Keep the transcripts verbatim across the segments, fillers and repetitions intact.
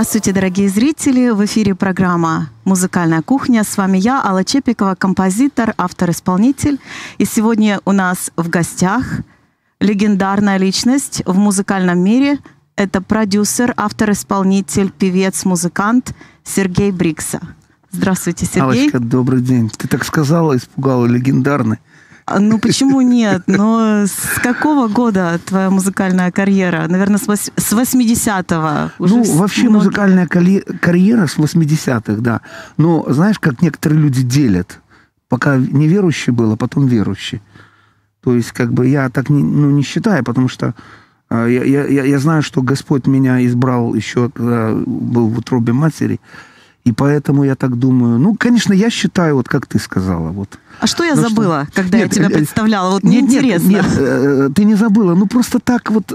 Здравствуйте, дорогие зрители! В эфире программа «Музыкальная кухня». С вами я, Алла Чепикова, композитор, автор-исполнитель. И сегодня у нас в гостях легендарная личность в музыкальном мире. Это продюсер, автор-исполнитель, певец, музыкант Сергей Брикса. Здравствуйте, Сергей. Аллочка, добрый день. Ты так сказала, испугала, легендарный. Ну, почему нет? Но с какого года твоя музыкальная карьера? Наверное, с восьмидесятого. Ну, вообще многие... музыкальная карьера с восьмидесятых, да. Но знаешь, как некоторые люди делят. Пока неверующий был, а потом верующий. То есть, как бы я так не, ну, не считаю, потому что э, я, я, я знаю, что Господь меня избрал еще, когда был в утробе матери. И поэтому я так думаю. Ну, конечно, я считаю, вот как ты сказала. Вот. А что я ну, забыла, что... когда нет, я тебя представляла? Вот нет, мне интересно. Нет, нет, э, ты не забыла. Ну, просто так вот...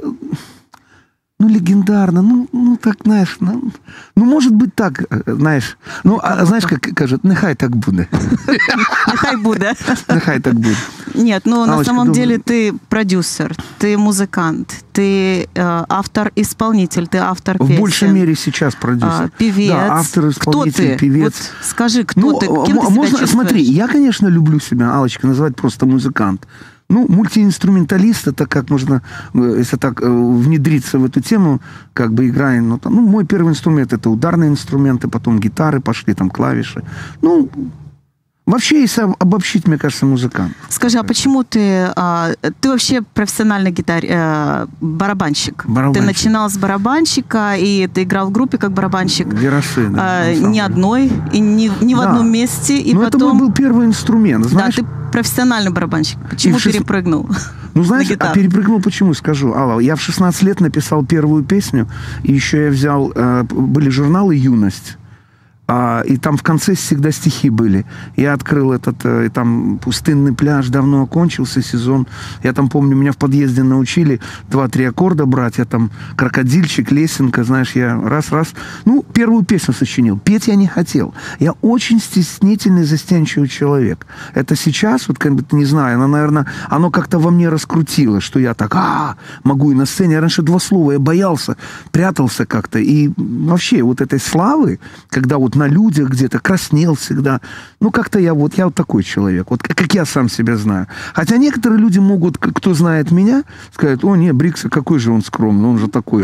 Ну, легендарно. Ну, ну так, знаешь... Ну, ну, может быть так, знаешь. Ну, а знаешь, как кажут, нехай так будет. Нехай будет. Нехай так будет. Нет, ну, на Аллочка, самом думаю... деле ты продюсер, ты музыкант, ты э, автор-исполнитель, ты автор песен. В большей мере сейчас продюсер. А, певец. Да, автор-исполнитель, кто ты? певец. Вот скажи, кто ну, ты? Кем ты себя можно, чувствуешь? Смотри, я, конечно, люблю себя, Аллочка, называть просто музыкант. Ну, мультиинструменталист, это как можно, если так внедриться в эту тему, как бы играя, ну, там, ну, мой первый инструмент это ударные инструменты, потом гитары пошли, там клавиши. Ну, вообще, если обобщить, мне кажется, музыкант. Скажи, а почему ты... А, ты вообще профессиональный гитар... Э, барабанщик. барабанщик. Ты начинал с барабанщика, и ты играл в группе как барабанщик. Веросы, да. А, не одной, и не, не да. в одном месте. И но потом... это мой был первый инструмент, знаешь? Да, ты профессиональный барабанщик. Почему шест... перепрыгнул? Ну, знаешь, а перепрыгнул почему, скажу, Алла. Я в шестнадцать лет написал первую песню, и еще я взял... Э, были журналы «Юность». А, и там в конце всегда стихи были. Я открыл этот, и там пустынный пляж, давно окончился сезон. Я там помню, меня в подъезде научили два-три аккорда брать. Я там крокодильчик, лесенка, знаешь, я раз-раз. Ну, первую песню сочинил. Петь я не хотел. Я очень стеснительный, застенчивый человек. Это сейчас, вот как бы, не знаю, оно, наверное, оно как-то во мне раскрутилось, что я так, а, могу и на сцене. Я раньше два слова, я боялся, прятался как-то. И вообще вот этой славы, когда вот на людях где-то, краснел всегда. Ну, как-то я вот, я вот такой человек. Вот как я сам себя знаю. Хотя некоторые люди могут, кто знает меня, сказать, о, не, Брикса, какой же он скромный, он же такой.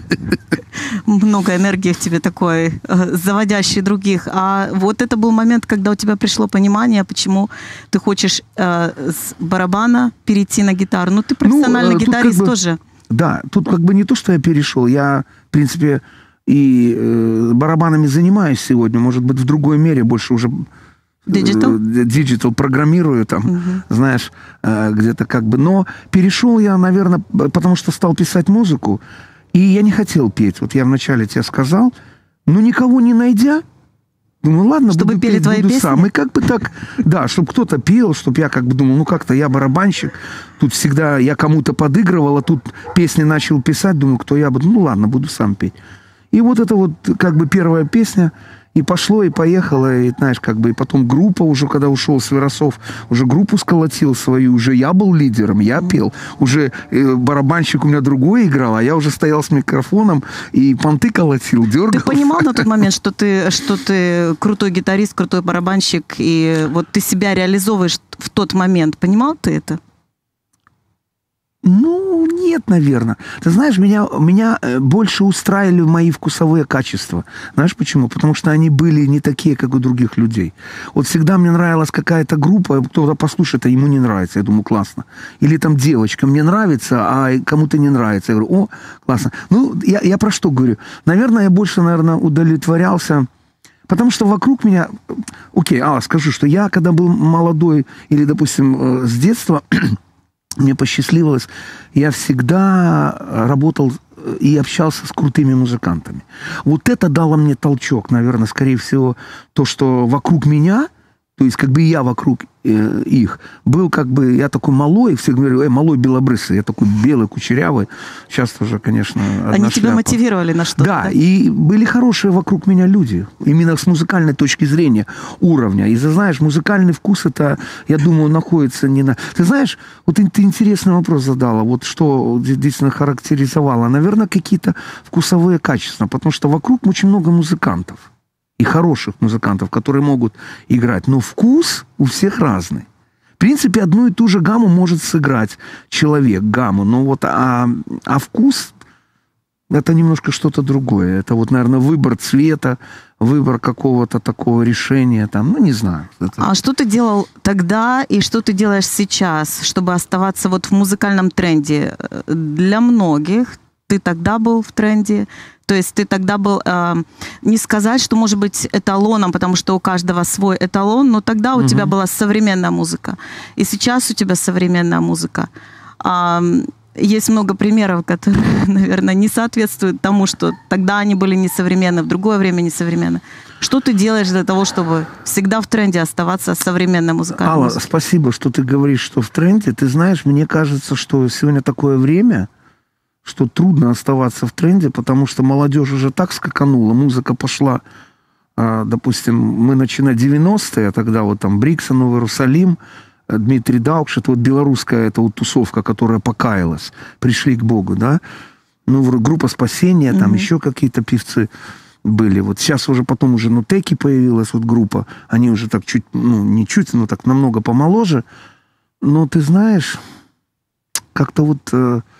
Много энергии в тебе такой, заводящий других. А вот это был момент, когда у тебя пришло понимание, почему ты хочешь э, с барабана перейти на гитару. Ну, ты профессиональный ну, гитарист как бы, тоже. Да, тут как бы не то, что я перешел. Я, в принципе, и э, барабанами занимаюсь сегодня, может быть, в другой мере, больше уже диджитал, э, диджитал программирую там, угу. знаешь, э, где-то как бы. Но перешел я, наверное, потому что стал писать музыку, и я не хотел петь. Вот я вначале тебе сказал, но никого не найдя, думаю, ладно, чтобы буду пели петь, твои буду песни? сам. И как бы так, да, чтобы кто-то пел, чтобы я как бы думал, ну как-то я барабанщик, тут всегда я кому-то подыгрывал, а тут песни начал писать, думаю, кто я буду, ну ладно, буду сам петь. И вот это вот как бы первая песня, и пошло, и поехало, и знаешь, как бы, и потом группа уже, когда ушел с Веросов, уже группу сколотил свою, уже я был лидером, я пел, уже э, барабанщик у меня другой играл, а я уже стоял с микрофоном и понты колотил, дергал. Ты понимал на тот момент, что ты, что ты крутой гитарист, крутой барабанщик, и вот ты себя реализовываешь в тот момент, понимал ты это? Ну, нет, наверное. Ты знаешь, меня, меня больше устраивали мои вкусовые качества. Знаешь почему? Потому что они были не такие, как у других людей. Вот всегда мне нравилась какая-то группа, кто-то послушает, а ему не нравится. Я думаю, классно. Или там девочка, мне нравится, а кому-то не нравится. Я говорю, о, классно. Ну, я, я про что говорю? Наверное, я больше, наверное, удовлетворялся. Потому что вокруг меня... Окей, Алла, скажу, что я, когда был молодой, или, допустим, с детства... Мне посчастливилось, я всегда работал и общался с крутыми музыкантами. Вот это дало мне толчок, наверное, скорее всего, то, что вокруг меня То есть как бы я вокруг э, их. Был как бы, я такой малой, все говорили, эй, малой белобрысый, я такой белый, кучерявый. Сейчас тоже, конечно, одна Они шляпа. тебя мотивировали на что-то? Да, да, и были хорошие вокруг меня люди. Именно с музыкальной точки зрения, уровня. И ты знаешь, музыкальный вкус, это, я думаю, находится не на... Ты знаешь, вот ты, ты интересный вопрос задала, вот что действительно характеризовало. Наверное, какие-то вкусовые качества, потому что вокруг очень много музыкантов. И хороших музыкантов, которые могут играть. Но вкус у всех разный. В принципе, одну и ту же гамму может сыграть человек, гамму. Но вот, а, а вкус — это немножко что-то другое. Это вот, наверное, выбор цвета, выбор какого-то такого решения. Там, ну, не знаю. Это... А что ты делал тогда и что ты делаешь сейчас, чтобы оставаться вот в музыкальном тренде? Для многих ты тогда был в тренде. То есть ты тогда был, э, не сказать, что может быть эталоном, потому что у каждого свой эталон, но тогда у uh-huh. тебя была современная музыка. И сейчас у тебя современная музыка. А, есть много примеров, которые, наверное, не соответствуют тому, что тогда они были несовременны, в другое время несовременны. Что ты делаешь для того, чтобы всегда в тренде оставаться современной музыкальной Алла, музыкой? спасибо, что ты говоришь, что в тренде. Ты знаешь, мне кажется, что сегодня такое время, что трудно оставаться в тренде, потому что молодежь уже так скаканула, музыка пошла, допустим, мы начинаем девяностые, тогда вот там Бриксон, Новый Иерусалим, Дмитрий Даукш, это вот белорусская эта вот тусовка, которая покаялась, пришли к Богу, да, ну, группа «Спасение», там mm-hmm. еще какие-то певцы были, вот сейчас уже потом уже Нутеки появилась вот группа, они уже так чуть, ну, не чуть, но так намного помоложе, но ты знаешь, как-то вот...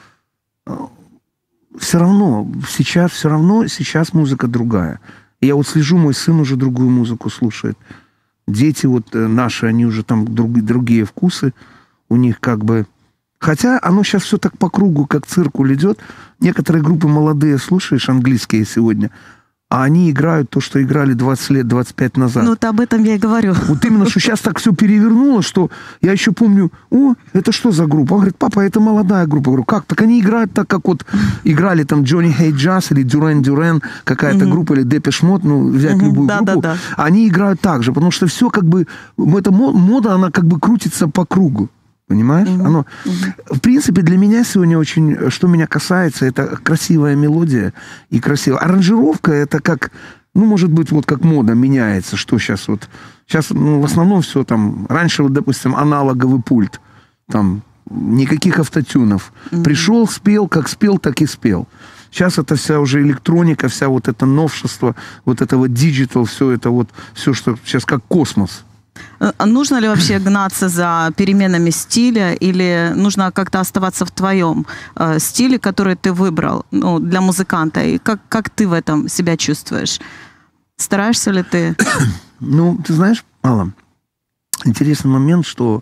Все равно, сейчас, все равно, сейчас музыка другая. Я вот слежу, мой сын уже другую музыку слушает. Дети вот наши, они уже там друг, другие вкусы. У них как бы... Хотя оно сейчас все так по кругу, как циркуль идет. Некоторые группы молодые, слушаешь, английские сегодня, а они играют то, что играли двадцать лет, двадцать пять назад. Ну, вот об этом я и говорю. Вот именно, что сейчас так все перевернуло, что я еще помню, о, это что за группа? Он говорит, папа, это молодая группа. Я говорю, как? Так они играют так, как вот играли там Johnny Hate Jazz или Duran Duran, какая-то mm-hmm. группа, или Depeche Mode, ну, взять mm-hmm. любую да, группу. Да, да. Они играют так же, потому что все как бы, эта мода, она как бы крутится по кругу. Понимаешь? Mm-hmm. Оно, mm-hmm. В принципе, для меня сегодня очень, что меня касается, это красивая мелодия и красивая. Аранжировка, это как, ну, может быть, вот как мода меняется, что сейчас вот. Сейчас, ну, в основном все там, раньше, вот, допустим, аналоговый пульт, там, никаких автотюнов. Mm-hmm. Пришел, спел, как спел, так и спел. Сейчас это вся уже электроника, вся вот это новшество, вот это вот диджитал, все это вот, все, что сейчас как космос. А нужно ли вообще гнаться за переменами стиля или нужно как-то оставаться в твоем э, стиле, который ты выбрал, ну, для музыканта? И как, как ты в этом себя чувствуешь? Стараешься ли ты? Ну, ты знаешь, Алла, интересный момент, что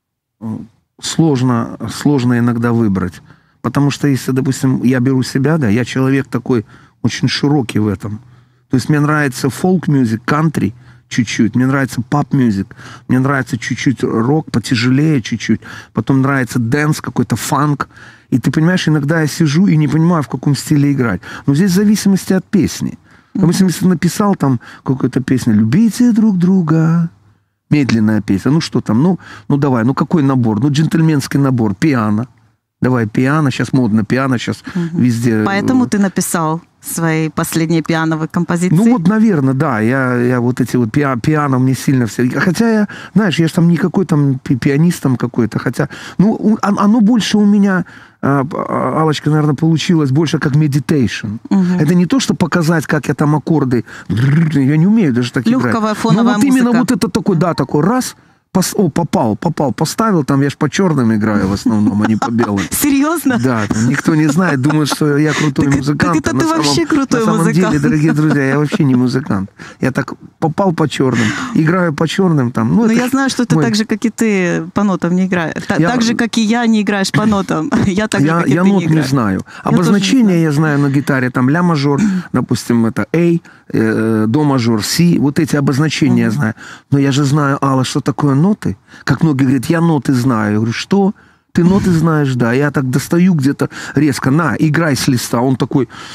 сложно, сложно иногда выбрать. Потому что если, допустим, я беру себя, да, я человек такой очень широкий в этом. То есть мне нравится фолк-мюзик, кантри, чуть-чуть. Мне нравится пап-мюзик. Мне нравится чуть-чуть рок, потяжелее чуть-чуть. Потом нравится дэнс, какой-то фанк. И ты понимаешь, иногда я сижу и не понимаю, в каком стиле играть. Но здесь в зависимости от песни. Допустим, если написал там какую-то песню «Любите друг друга», медленная песня, ну что там, ну, ну давай, ну какой набор? Ну джентльменский набор, пиано. Давай, пиано, сейчас модно, пиано сейчас угу. везде. Поэтому ты написал свои последние пиановые композиции? Ну вот, наверное, да. Я, я вот эти вот пиа, пиано мне сильно все... Хотя я, знаешь, я же там никакой там пианист там какой-то. Хотя, ну, оно больше у меня, Аллочка, наверное, получилось больше как meditation. Угу. Это не то, что показать, как я там аккорды... Я не умею даже так играть. Легковая фоновая музыка. Ну вот именно музыка. вот это такой, да, такой раз... О, попал, попал, поставил, там я ж по черным играю в основном, а не по белым. Серьезно? Да, там никто не знает, думает, что я крутой так, музыкант. Так это а ты на вообще самом, крутой на самом музыкант. деле, дорогие друзья, я вообще не музыкант. Я так попал по черным, играю по черным там. Ну, Но я знаю, что ты мой... так же, как и ты, по нотам не играешь. Я... Так же, как и я, не играешь по нотам. Я так же, я, как и я ты, нот не играю. не знаю. Я Обозначение я знаю на гитаре, там ля мажор, допустим, это A, э, до мажор, Си, вот эти обозначения uh-huh. я знаю. Но я же знаю, Алла, что такое ноты. Как многие говорят, я ноты знаю. Я говорю, что? Ты ноты знаешь? Да. Я так достаю где-то резко. На, играй с листа. Он такой...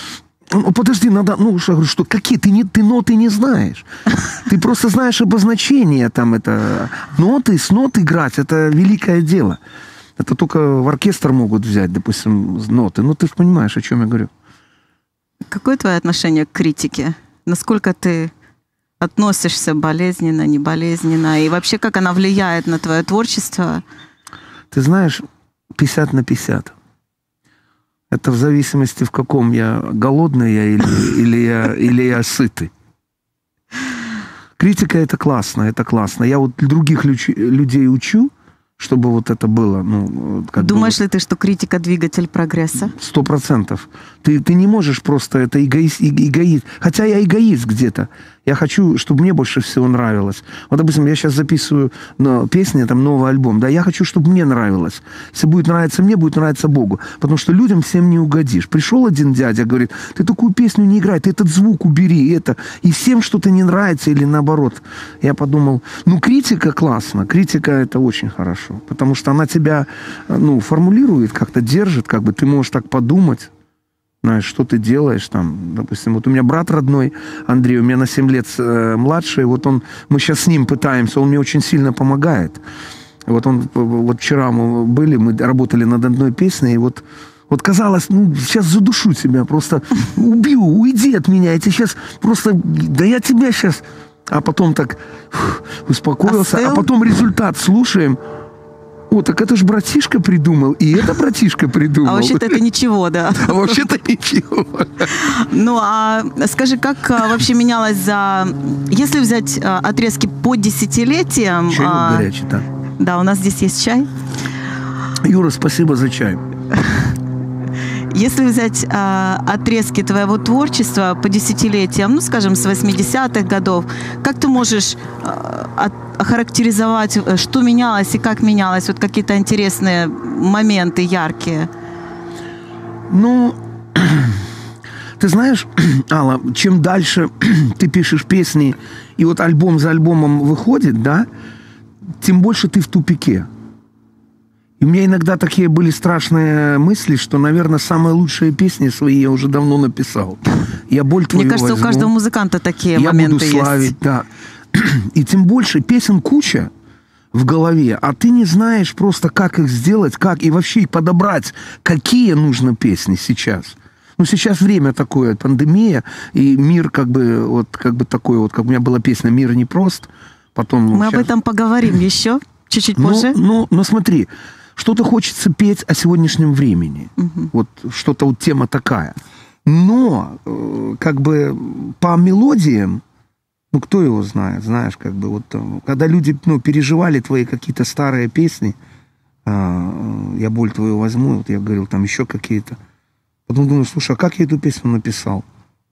Ну, подожди, надо, ну, что, говорю, что какие? Ты, не, ты ноты не знаешь. Ты просто знаешь обозначение там, это ноты, с нот играть, это великое дело. Это только в оркестр могут взять, допустим, ноты. Ну, ты же понимаешь, о чем я говорю. Какое твое отношение к критике? Насколько ты относишься болезненно, не болезненно? И вообще, как она влияет на твое творчество? Ты знаешь, пятьдесят на пятьдесят. Это в зависимости, в каком я, голодный я или, или, я, или я сытый. Критика — это классно, это классно. Я вот других людей учу, чтобы вот это было. Ну, как Думаешь бы, ли ты, что критика — двигатель прогресса? Сто процентов. Ты, ты не можешь просто, это эгоист, эгоист. Хотя я эгоист где-то. Я хочу, чтобы мне больше всего нравилось. Вот, допустим, я сейчас записываю ну, песни, там, новый альбом, да, я хочу, чтобы мне нравилось. Если будет нравиться мне, будет нравиться Богу. Потому что людям всем не угодишь. Пришел один дядя, говорит, ты такую песню не играй, ты этот звук убери, это. И всем что-то не нравится или наоборот. Я подумал, ну, критика классно, критика — это очень хорошо. Потому что она тебя, ну, формулирует, как-то держит, как бы ты можешь так подумать. Знаешь, что ты делаешь там, допустим, вот у меня брат родной, Андрей, у меня на семь лет э, младший, вот он, мы сейчас с ним пытаемся, он мне очень сильно помогает. Вот он, вот вчера мы были, мы работали над одной песней, и вот, вот казалось, ну, сейчас задушу тебя, просто убью, уйди от меня, я тебе сейчас просто, да я тебя сейчас, а потом так фух, успокоился, Остыл? А потом результат слушаем. О, так это ж братишка придумал, и это братишка придумал. А вообще-то это ничего, да. А вообще-то ничего. Ну, а скажи, как вообще менялось за... Если взять отрезки по десятилетиям... Чай а... горячий, да. Да, у нас здесь есть чай. Юра, спасибо за чай. Если взять э, отрезки твоего творчества по десятилетиям, ну, скажем, с восьмидесятых годов, как ты можешь э, от, охарактеризовать, что менялось и как менялось? Вот какие-то интересные моменты, яркие. Ну, ты знаешь, Алла, чем дальше ты пишешь песни, и вот альбом за альбомом выходит, да, тем больше ты в тупике. И у меня иногда такие были страшные мысли, что, наверное, самые лучшие песни свои я уже давно написал. Я боль твою Мне кажется, возьму, у каждого музыканта такие я моменты буду славить, есть. Да. И тем больше песен куча в голове, а ты не знаешь просто, как их сделать, как и вообще подобрать, какие нужно песни сейчас. Ну, сейчас время такое, пандемия, и мир как бы, вот, как бы такой, вот, как у меня была песня «Мир непрост». Потом, Мы сейчас... об этом поговорим еще чуть-чуть ну, позже. Ну, но смотри, что-то хочется петь о сегодняшнем времени. Угу. Вот что-то вот тема такая. Но э, как бы по мелодиям, ну, кто его знает, знаешь, как бы вот когда люди, ну, переживали твои какие-то старые песни, э, «Я боль твою возьму», вот я говорил, там еще какие-то. Потом думаю, слушай, а как я эту песню написал?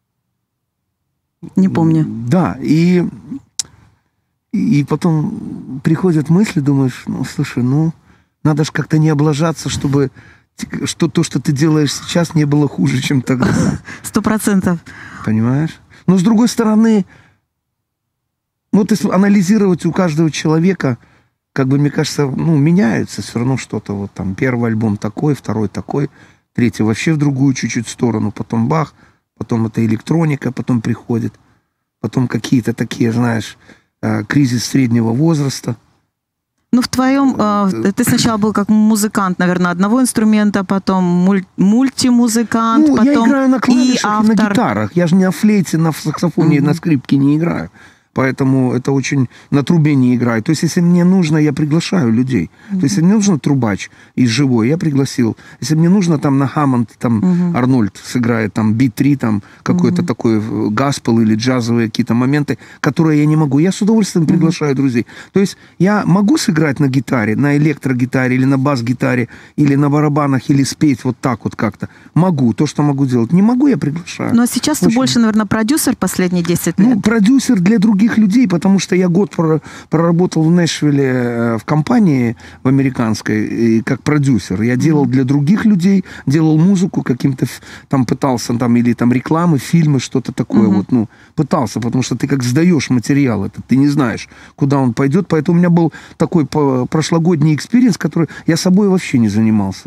Не помню. Да, и, и потом приходят мысли, думаешь, ну, слушай, ну, надо же как-то не облажаться, чтобы что то, что ты делаешь сейчас, не было хуже, чем тогда. Сто процентов. Понимаешь? Но с другой стороны, вот если анализировать у каждого человека, как бы, мне кажется, ну, меняется все равно что-то. Вот там первый альбом такой, второй такой, третий вообще в другую чуть-чуть сторону, потом бах, потом это электроника, потом приходит, потом какие-то такие, знаешь, кризис среднего возраста. Ну, в твоем... Э, ты сначала был как музыкант, наверное, одного инструмента, потом муль, мультимузыкант, ну, потом я играю на клавишах и автор. И на гитарах. Я же не на флейте, на саксофоне, mm-hmm. на скрипке не играю. Поэтому это очень... На трубе не играю. То есть, если мне нужно, я приглашаю людей. Mm-hmm. То есть, если мне нужен трубач из живой, я пригласил. Если мне нужно там на Хаммонд, там mm-hmm. Арнольд сыграет, там би три, там какой-то mm-hmm. такой гаспел или джазовые какие-то моменты, которые я не могу. Я с удовольствием mm-hmm. приглашаю друзей. То есть, я могу сыграть на гитаре, на электрогитаре или на бас-гитаре, или на барабанах, или спеть вот так вот как-то. Могу. То, что могу делать. Не могу, я приглашаю. Ну, а сейчас очень... ты больше, наверное, продюсер последние десять лет. Ну, продюсер для других людей, потому что я год проработал в Нэшвилле в компании в американской как продюсер. Я делал для других людей, делал музыку каким-то, там пытался, там, или там рекламы, фильмы, что-то такое, mm-hmm. вот, ну, пытался, потому что ты как сдаешь материал этот, ты не знаешь, куда он пойдет, поэтому у меня был такой прошлогодний экспириенс, который я собой вообще не занимался.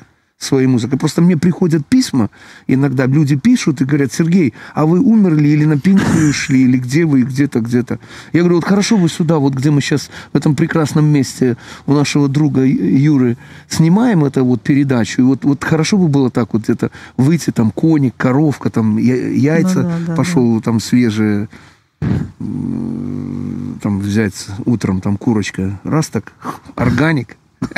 своей музыкой. Просто мне приходят письма, иногда люди пишут и говорят: Сергей, а вы умерли или на пенсию ушли, или где вы, где-то, где-то. Я говорю: вот хорошо вы сюда, вот где мы сейчас в этом прекрасном месте у нашего друга Юры снимаем эту вот передачу, и вот, вот хорошо бы было так вот где-то выйти, там, коник, коровка, там, яйца, ну, да, да, пошел, да. Там, свежие, там, взять утром, там, курочка, раз так, органик.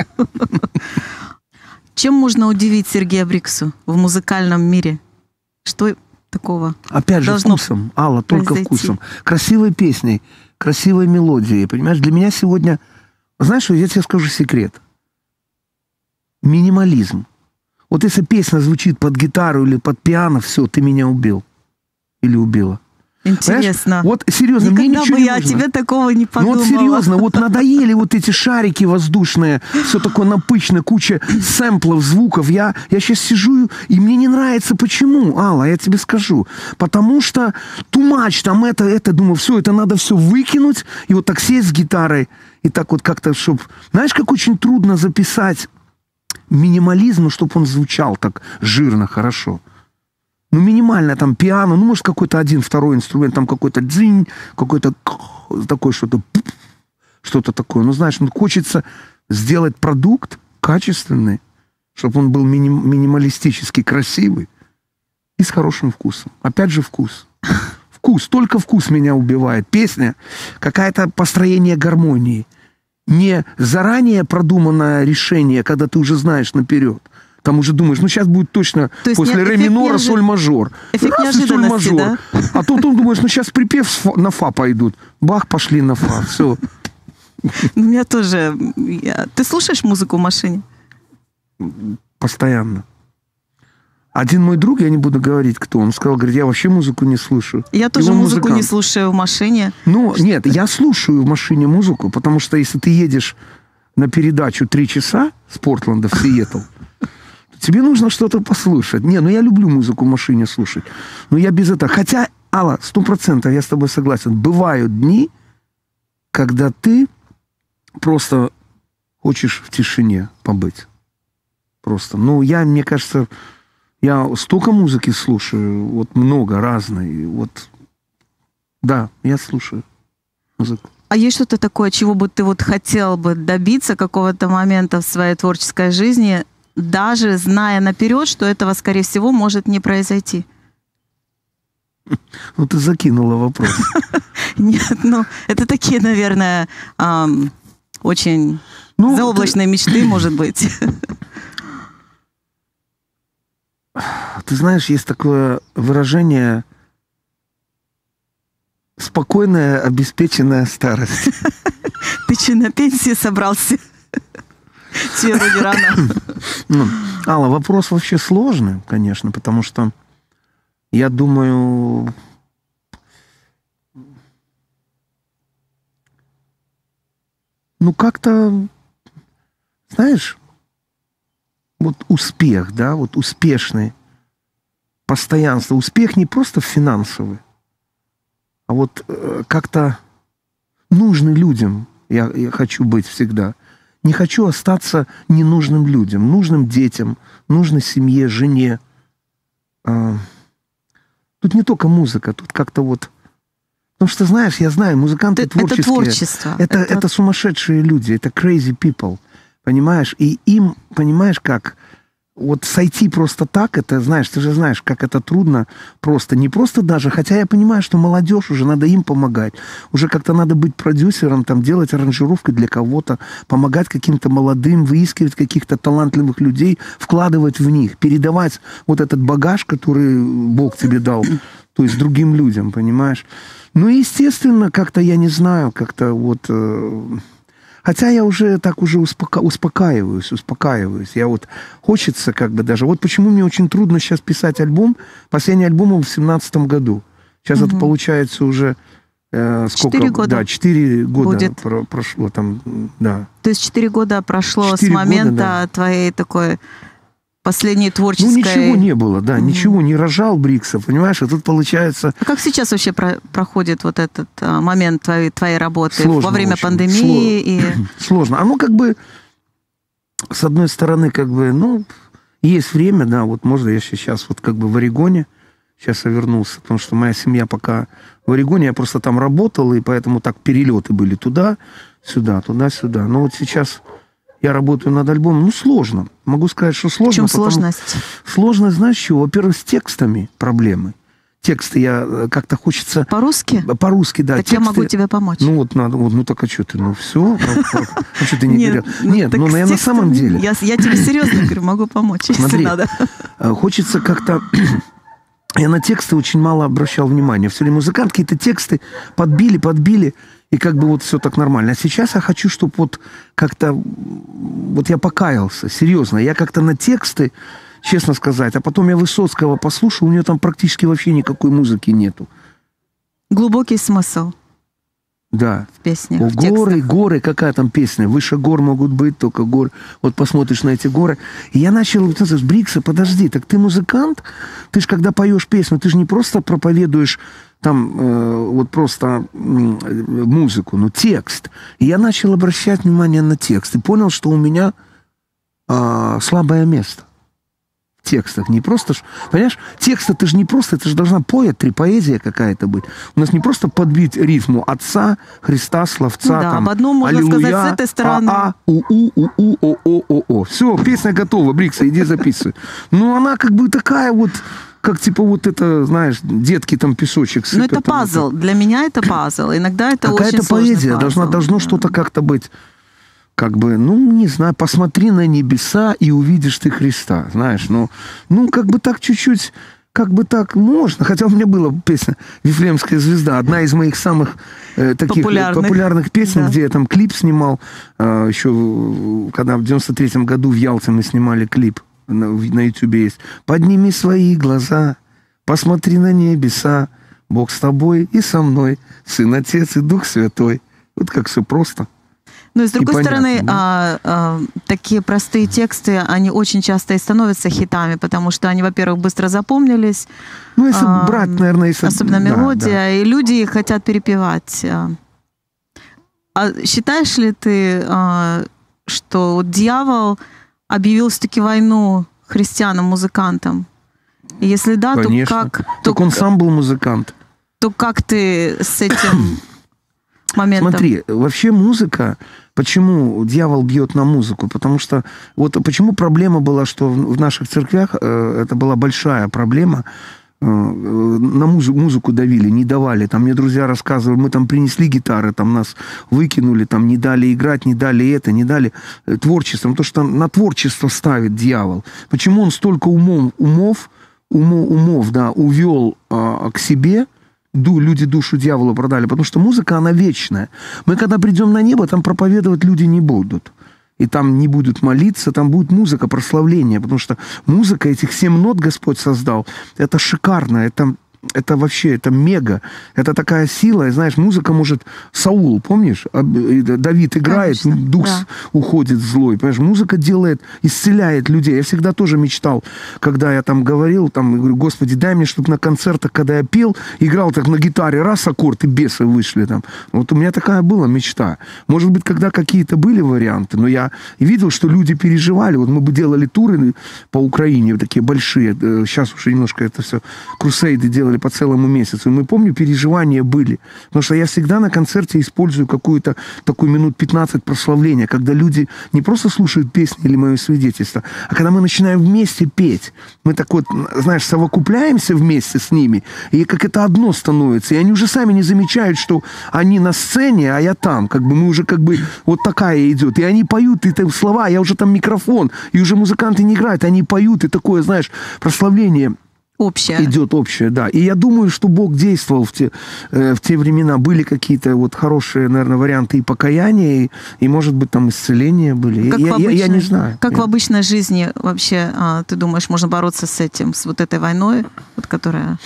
Чем можно удивить Сергея Бриксу в музыкальном мире? Что такого? Опять же, вкусом, Алла, только произойти. Вкусом. Красивой песней, красивой мелодией, понимаешь? Для меня сегодня, знаешь, что я тебе скажу секрет? Минимализм. Вот если песня звучит под гитару или под пиано, все, ты меня убил. Или убила. Интересно. Понимаешь? Вот серьезно, никогда мне ничего бы не я нужно. о тебе такого не подумала. Ну вот серьезно, вот надоели вот эти шарики воздушные, все такое напыщенное, куча сэмплов, звуков. Я, я сейчас сижу, и мне не нравится. Почему, Алла, я тебе скажу. Потому что too much, там это, это, думаю, все, это надо все выкинуть, и вот так сесть с гитарой, и так вот как-то, чтобы... Знаешь, как очень трудно записать минимализм, чтобы он звучал так жирно, хорошо. Ну, минимально, там, пиано, ну, может, какой-то один, второй инструмент, там, какой-то дзинь, какой-то такой, что-то, что-то такое. Ну, знаешь, ну, хочется сделать продукт качественный, чтобы он был миним, минималистически красивый и с хорошим вкусом. Опять же, вкус. Вкус, только вкус меня убивает. Песня, какое-то построение гармонии. Не заранее продуманное решение, когда ты уже знаешь наперед. Там уже думаешь, ну сейчас будет точно после ре минора соль мажор. Раз и соль мажор. Да? А тут он думаешь, ну сейчас припев на фа пойдут. Бах, пошли на фа. Все. У меня тоже... Ты слушаешь музыку в машине? Постоянно. Один мой друг, я не буду говорить, кто, он сказал, говорит, я вообще музыку не слушаю. Я тоже музыку не слушаю в машине. Ну, нет, я слушаю в машине музыку, потому что если ты едешь на передачу три часа с Портленда в Сиэтл, тебе нужно что-то послушать. Не, ну я люблю музыку в машине слушать. Но я без этого. Хотя, Алла, сто процентов я с тобой согласен. Бывают дни, когда ты просто хочешь в тишине побыть. Просто. Ну, я, мне кажется, я столько музыки слушаю, вот много разной. Вот, да, я слушаю музыку. А есть что-то такое, чего бы ты вот хотел бы добиться какого-то момента в своей творческой жизни, даже зная наперед, что этого, скорее всего, может не произойти? Ну, ты закинула вопрос. Нет, ну, это такие, наверное, очень заоблачные мечты, может быть. Ты знаешь, есть такое выражение «спокойная, обеспеченная старость». Ты что, на пенсии собрался? Тебе вроде рано. Ну, Алла, вопрос вообще сложный, конечно, потому что я думаю, ну как-то, знаешь, вот успех, да, вот успешный, постоянство. Успех не просто финансовый, а вот э, как-то нужный людям я, я хочу быть всегда. Не хочу остаться ненужным людям, нужным детям, нужной семье, жене. А, тут не только музыка, тут как-то вот... Потому что, знаешь, я знаю, музыканты это, творческие... Это творчество. Это, это... это сумасшедшие люди, это crazy people, понимаешь? И им, понимаешь, как... Вот сойти просто так, это, знаешь, ты же знаешь, как это трудно просто. Не просто даже, хотя я понимаю, что молодежь уже, надо им помогать. Уже как-то надо быть продюсером, там, делать аранжировки для кого-то, помогать каким-то молодым, выискивать каких-то талантливых людей, вкладывать в них, передавать вот этот багаж, который Бог тебе дал, то есть другим людям, понимаешь? Ну, естественно, как-то, я не знаю, как-то вот... Хотя я уже так уже успока... успокаиваюсь, успокаиваюсь. Я вот хочется как бы даже... Вот почему мне очень трудно сейчас писать альбом. Последний альбом был в семнадцатом году. Сейчас угу. это получается уже... Э, сколько? Четыре года. Да, четыре года будет. Про, прошло там, да. То есть четыре года прошло четыре с момента года, да. твоей такой... Последней творческой... Ну, ничего не было, да, mm-hmm. ничего не рожал Брикса, понимаешь, а тут получается... А как сейчас вообще про- проходит вот этот а, момент твоей, твоей работы? Сложно Во время очень. пандемии? Сло... И... Сложно. Оно как бы, с одной стороны, как бы, ну, Есть время, да, вот можно я сейчас вот как бы в Орегоне, сейчас я вернулся, потому что моя семья пока в Орегоне, я просто там работал, и поэтому так перелеты были туда, сюда, туда-сюда. Но вот сейчас я работаю над альбомом, ну, сложно. Могу сказать, что сложно. В чем потому... сложность? Сложность, знаешь, чего? Во-первых, с текстами проблемы. Тексты я как-то хочется... По-русски? По-русски, да. Так тексты... я могу тебе помочь. Ну вот надо, вот, ну так а что ты, ну все, а что ты не говорил? Нет, ну я на самом деле... Я тебе серьезно говорю, могу помочь, если надо. Хочется как-то... Я на тексты очень мало обращал внимания. Все время музыкант какие-то тексты подбили, подбили, и как бы вот все так нормально. А сейчас я хочу, чтобы вот как-то... Вот я покаялся, серьезно. Я как-то на тексты, честно сказать, а потом я Высоцкого послушал, у него там практически вообще никакой музыки нету. Глубокий смысл. Да. В песнях, О, в горы, текстах. горы, какая там песня? Выше гор могут быть только горы. Вот посмотришь на эти горы. И я начал, ты знаешь, Брикса, подожди, так ты музыкант? Ты же когда поешь песню, ты же не просто проповедуешь там э, вот просто э, музыку, но текст. И я начал обращать внимание на текст. И понял, что у меня э, слабое место. Текстах, не просто, понимаешь, текст это же не просто, это же должна поэтри, поэзия какая-то быть. У нас не просто подбить ритму Отца, Христа, Словца, Ну да, там, об одном можно аллилуйя, сказать с этой стороны. А, а, у, у, у, у, о, о, о, о. Все, песня готова, Брикса, иди записывай. Ну, она как бы такая вот, как типа вот это, знаешь, детки там песочек сыпят. Ну, это там, пазл. это. Для меня это пазл. Иногда это Какая-то очень сложный поэзия, пазл. должна, должно да. что-то как-то быть. Как бы, ну, не знаю, посмотри на небеса и увидишь ты Христа, знаешь, ну, ну, как бы так чуть-чуть, как бы так можно. Хотя у меня была песня «Вифлеемская звезда», одна из моих самых э, таких популярных, популярных песен, да. Где я там клип снимал, э, еще когда в девяносто третьем году в Ялте мы снимали клип, на, на Ютубе есть. «Подними свои глаза, посмотри на небеса, Бог с тобой и со мной, Сын, Отец и Дух Святой». Вот как все просто. Но, с другой понятно, стороны, да? а, а, такие простые тексты, они очень часто и становятся хитами, потому что они, во-первых, быстро запомнились. Ну, если а, брать, наверное, если... Особенно да, мелодия, да. и люди хотят перепевать. А считаешь ли ты, а, что вот дьявол объявил все-таки войну христианам, музыкантам? И если да, Конечно. то как... Так то, он сам был музыкант. То как ты с этим моментом? Смотри, вообще музыка... Почему дьявол бьет на музыку? Потому что... Вот почему проблема была, что в наших церквях э, это была большая проблема. Э, на музыку, музыку давили, не давали. Там мне друзья рассказывали, мы там принесли гитары, там нас выкинули, там не дали играть, не дали это, не дали э, творчество. Потому что на творчество ставит дьявол. Почему он столько умов, умов, умов, умов да, увел э, к себе... Люди душу дьяволу продали, потому что музыка, она вечная. Мы, когда придем на небо, там проповедовать люди не будут. И там не будут молиться, там будет музыка, прославление, потому что музыка, этих семь нот Господь создал, это шикарно, это... Это вообще, это мега. Это такая сила. И, знаешь, музыка может... Саул, помнишь? Давид играет, Конечно, дух да. уходит злой. Понимаешь, музыка делает, исцеляет людей. Я всегда тоже мечтал, когда я там говорил, там, говорю, Господи, дай мне, чтобы на концертах, когда я пел, играл так на гитаре, раз аккорд, и бесы вышли там. Вот у меня такая была мечта. Может быть, когда какие-то были варианты, но я видел, что люди переживали. Вот мы бы делали туры по Украине, такие большие. Сейчас уже немножко это все, крусейды делали по целому месяцу. И мы, помню, переживания были. Потому что я всегда на концерте использую какую-то такую минут пятнадцать прославления, когда люди не просто слушают песни или мое свидетельство, а когда мы начинаем вместе петь. Мы так вот, знаешь, совокупляемся вместе с ними, и как это одно становится. И они уже сами не замечают, что они на сцене, а я там. Как бы мы уже как бы вот такая идет. И они поют, и там слова, я уже там микрофон, и уже музыканты не играют, они поют, и такое, знаешь, прославление Общее. идет общее, да. И я думаю, что Бог действовал в те, э, в те времена. Были какие-то вот хорошие, наверное, варианты и покаяния, и, и может быть, там исцеления были. Как я, обычной, я, я не знаю. Как я... в обычной жизни вообще, а, ты думаешь, можно бороться с этим, с вот этой войной, вот, которая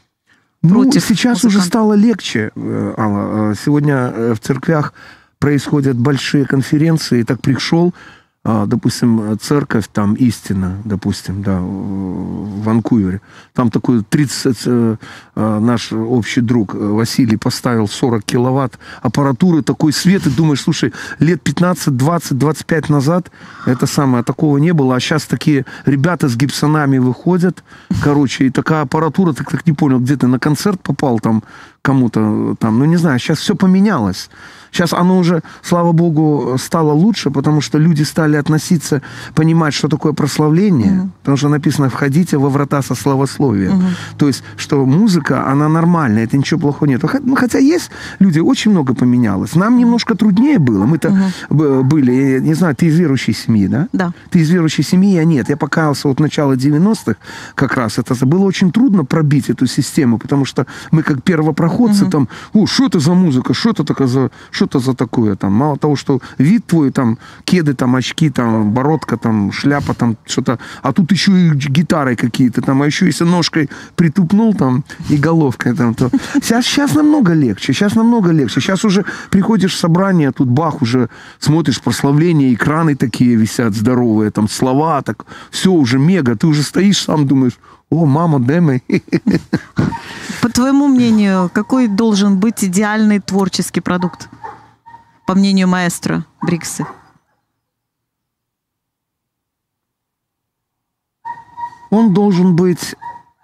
ну, против сейчас музыкантов? уже стало легче, Алла. Сегодня в церквях происходят большие конференции. Так пришел допустим, церковь, там, Истина, допустим, да, в Ванкувере. Там такой тридцать, наш общий друг Василий поставил сорок киловатт аппаратуры, такой свет, и думаешь, слушай, лет пятнадцать, двадцать, двадцать пять назад это самое, такого не было, а сейчас такие ребята с гибсонами выходят, короче, и такая аппаратура, ты так не понял, где ты на концерт попал там кому-то, там, ну, не знаю, сейчас все поменялось. Сейчас оно уже, слава богу, стало лучше, потому что люди стали относиться, понимать, что такое прославление. Mm-hmm. Потому что написано «входите во врата со славословием». Mm-hmm. То есть, что музыка, она нормальная, это ничего плохого нет. Ну, хотя есть люди, очень много поменялось. Нам немножко труднее было. Мы-то mm-hmm. были, я не знаю, ты из верующей семьи, да? Да. Ты из верующей семьи, я нет. Я покаялся от начала девяностых как раз. Это было очень трудно пробить эту систему, потому что мы как первопроходцы mm-hmm. там, о, что это за музыка, что это такое за... Что-то за такое, там, мало того, что вид твой, там, кеды, там, очки, там, бородка, там, шляпа, там, что-то, а тут еще и гитары какие-то, там, а еще если ножкой притупнул, там, и головкой, там, то... Сейчас, сейчас намного легче, сейчас намного легче, сейчас уже приходишь в собрание, тут бах, уже смотришь прославление, экраны такие висят здоровые, там, слова, так, все уже мега, ты уже стоишь сам, думаешь, о, мама, Дэмэ. По твоему мнению, какой должен быть идеальный творческий продукт? По мнению маэстро Бриксы. Он должен быть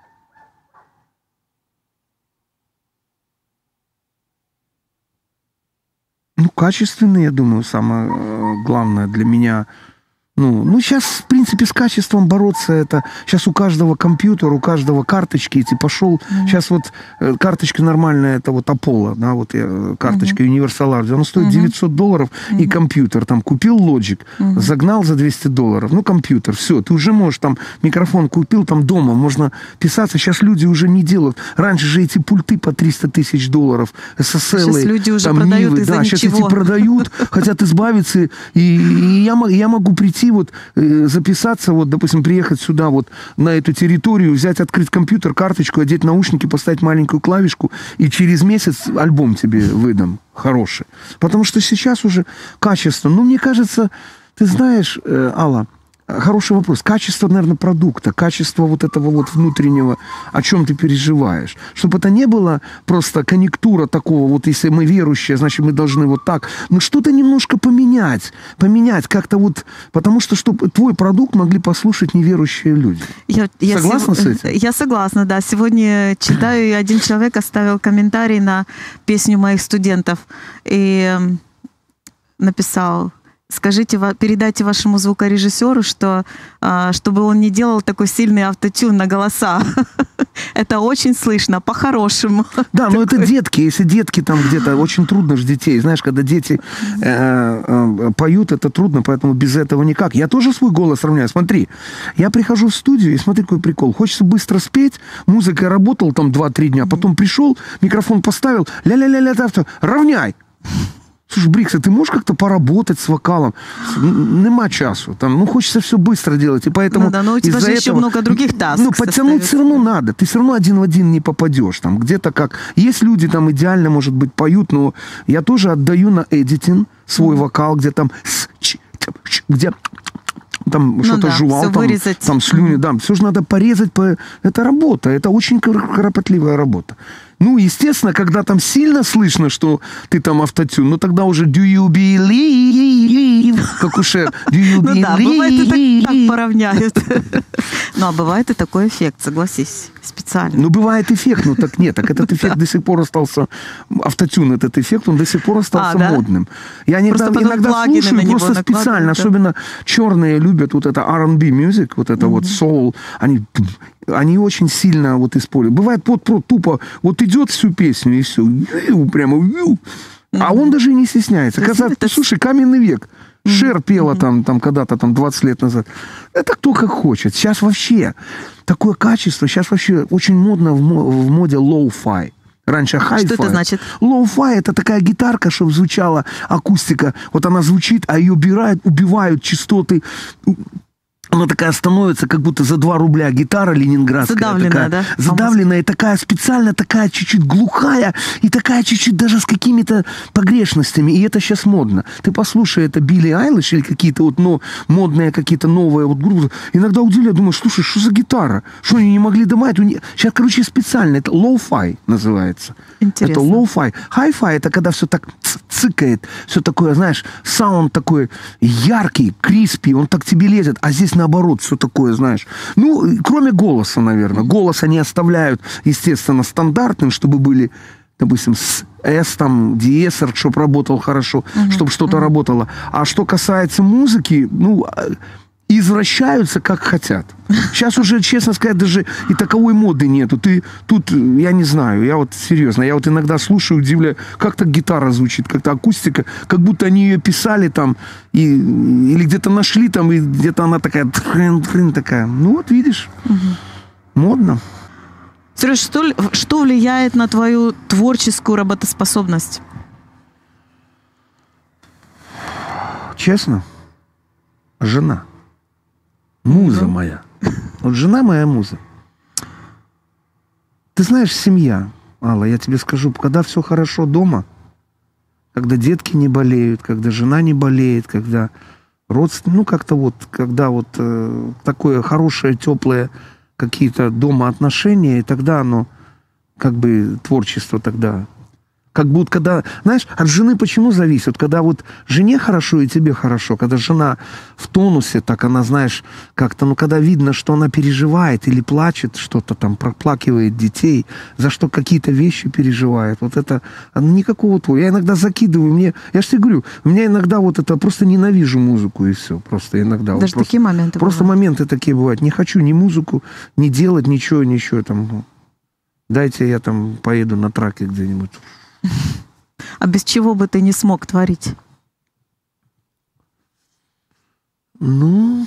ну, качественный, я думаю, самое главное для меня. Ну, ну, сейчас, в принципе, с качеством бороться это... Сейчас у каждого компьютера, у каждого карточки эти пошел... Mm-hmm. Сейчас вот э, карточка нормальная, это вот Apollo, да, вот я, карточка mm-hmm. Universal Audio, она стоит mm-hmm. девятьсот долларов, mm-hmm. и компьютер. Там купил Logic, mm-hmm. загнал за двести долларов, ну, компьютер, все. Ты уже можешь там микрофон купил, там дома можно писаться. Сейчас люди уже не делают. Раньше же эти пульты по триста тысяч долларов, эс эс эл, сейчас люди уже там, продают Нивы, из-за да, ничего. Сейчас эти продают, хотят избавиться, и, и я, я могу прийти вот э, записаться, вот, допустим, приехать сюда, вот, на эту территорию, взять, открыть компьютер, карточку, одеть наушники, поставить маленькую клавишку, и через месяц альбом тебе выдам хороший. Потому что сейчас уже качество, ну, мне кажется, ты знаешь, э, Алла, хороший вопрос. Качество, наверное, продукта, качество вот этого вот внутреннего, о чем ты переживаешь. Чтобы это не было просто конъюнктура такого, вот если мы верующие, значит, мы должны вот так. Но что-то немножко поменять. Поменять как-то вот, потому что, чтобы твой продукт могли послушать неверующие люди. Я, я согласна сев... с этим? Я согласна, да. Сегодня читаю, и один человек оставил комментарий на песню моих студентов и написал: скажите, передайте вашему звукорежиссеру, что чтобы он не делал такой сильный автотюн на голоса. Это очень слышно, по-хорошему. Да, но это детки. Если детки там где-то, очень трудно же детей. Знаешь, когда дети э, э, поют, это трудно, поэтому без этого никак. Я тоже свой голос равняю. Смотри, я прихожу в студию, и смотри, какой прикол. Хочется быстро спеть, музыкой работал там два-три дня, потом пришел, микрофон поставил, ля-ля-ля-ля, равняй. Слушай, Брикса, ты можешь как-то поработать с вокалом? Нема часу. Там, ну, хочется все быстро делать. И поэтому ну да, но у тебя же этого, еще много других тасков. Ну, подтянуть все равно надо. Ты все равно один в один не попадешь. Там где-то как... Есть люди там идеально, может быть, поют, но я тоже отдаю на эдитинг свой mm-hmm. вокал, где там... Где... Там ну что-то да, жевал, там, там слюни, mm-hmm. да. Все же надо порезать. По... Это работа. Это очень кропотливая работа. Ну, естественно, когда там сильно слышно, что ты там автотюн, ну тогда уже do you believe, как у Шер, do you believe. Ну да, бывает и так, так поравняют. Ну, а бывает и такой эффект, согласись, специально. Ну, бывает эффект, ну так нет, так этот эффект до сих пор остался, автотюн, этот эффект, он до сих пор остался модным. Я иногда слушаю просто специально, особенно черные любят вот это ар энд би music, вот это вот soul, они... Они очень сильно вот используют. Бывает вот, вот тупо, вот идет всю песню и все, прямо, а он даже и не стесняется. Казалось, это... слушай, каменный век. Шер пела там, там когда-то там двадцать лет назад. Это кто как хочет. Сейчас вообще такое качество, сейчас вообще очень модно в, в моде low-fi. Раньше hi-fi. Что это значит? Low-fi — это такая гитарка, чтобы звучала акустика. Вот она звучит, а ее убирают, убивают частоты. она такая становится, как будто за два рубля гитара ленинградская. Задавленная, такая, да? Задавленная, такая специально, такая чуть-чуть глухая, и такая чуть-чуть даже с какими-то погрешностями. И это сейчас модно. Ты послушай, это Билли Айлиш или какие-то вот ну, модные, какие-то новые вот группы. Иногда удивляю, думаю, слушай, что за гитара? Что они не могли домать? Сейчас, короче, специально. Это лоу-фай называется. Интересно. Это лоу-фай. Хай-фай — это когда все так цыкает, все такое, знаешь, саунд такой яркий, криспи, он так тебе лезет, а здесь наоборот все такое, знаешь. Ну, кроме голоса, наверное. Голос они оставляют, естественно, стандартным, чтобы были, допустим, с S, там, диез, чтобы работал хорошо, uh-huh. чтобы что-то uh-huh. работало. А что касается музыки, ну, извращаются как хотят. Сейчас уже, честно сказать, даже и таковой моды нету. Ты тут, я не знаю, я вот серьезно, я вот иногда слушаю, удивляю, как так гитара звучит, как-то акустика, как будто они ее писали там, и, или где-то нашли там, и где-то она такая, трын-трын такая. Ну вот, видишь, угу. модно. Сереж, что, что влияет на твою творческую работоспособность? Честно, жена. Муза mm-hmm. моя. Вот жена моя муза. Ты знаешь, семья, Алла, я тебе скажу, когда все хорошо дома, когда детки не болеют, когда жена не болеет, когда родственники, ну как-то вот, когда вот э, такое хорошее, теплое какие-то дома отношения, и тогда оно, как бы, творчество тогда... Как будто, когда, знаешь, от жены почему зависит? Когда вот жене хорошо и тебе хорошо, когда жена в тонусе, так она, знаешь, как-то, ну, когда видно, что она переживает или плачет, что-то там, проплакивает детей, за что какие-то вещи переживает, вот это, никакого того. Я иногда закидываю, мне, я же тебе говорю, у меня иногда вот это, просто ненавижу музыку и все, просто иногда. Даже вот такие просто, моменты Просто бывают. моменты такие бывают. Не хочу ни музыку, ни делать, ничего, ничего там. Дайте я там поеду на траке где-нибудь. А без чего бы ты не смог творить? Ну...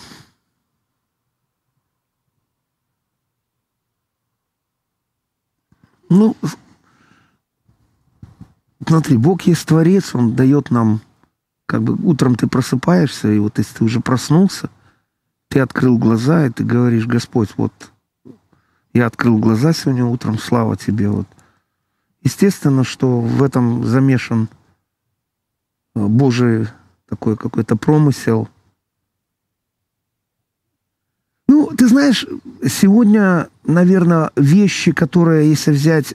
Ну... Смотри, Бог есть Творец, Он дает нам... Как бы утром ты просыпаешься, и вот если ты уже проснулся, ты открыл глаза, и ты говоришь: Господь, вот я открыл глаза сегодня утром, слава Тебе, вот. Естественно, что в этом замешан Божий такой какой-то промысел. Ну, ты знаешь, сегодня, наверное, вещи, которые, если взять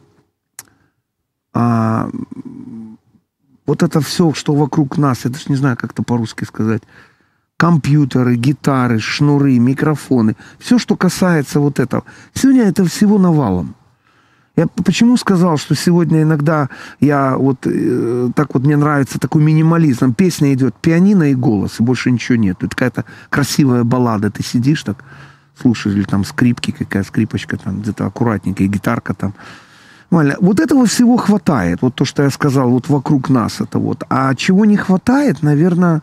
а, вот это все, что вокруг нас, я даже не знаю, как это по-русски сказать, компьютеры, гитары, шнуры, микрофоны, все, что касается вот этого, сегодня это всего навалом. Я почему сказал, что сегодня иногда я вот э, так вот мне нравится такой минимализм. Песня идет, пианино и голос, и больше ничего нет. Это какая-то красивая баллада. Ты сидишь так, слушаешь, или там скрипки, какая скрипочка там, где-то аккуратненькая, гитарка там. Вот этого всего хватает. Вот то, что я сказал, вот вокруг нас это вот. А чего не хватает, наверное...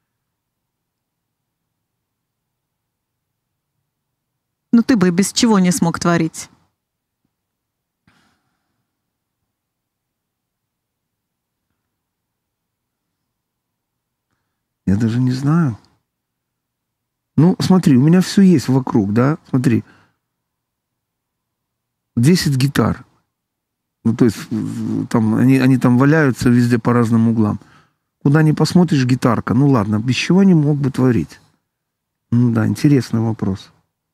Ну ты бы без чего не смог творить? Я даже не знаю. Ну, смотри, у меня все есть вокруг, да? Смотри. десять гитар. Ну, то есть, там, они, они там валяются везде по разным углам. Куда ни посмотришь, гитарка. Ну, ладно, без чего не мог бы творить? Ну, да, интересный вопрос.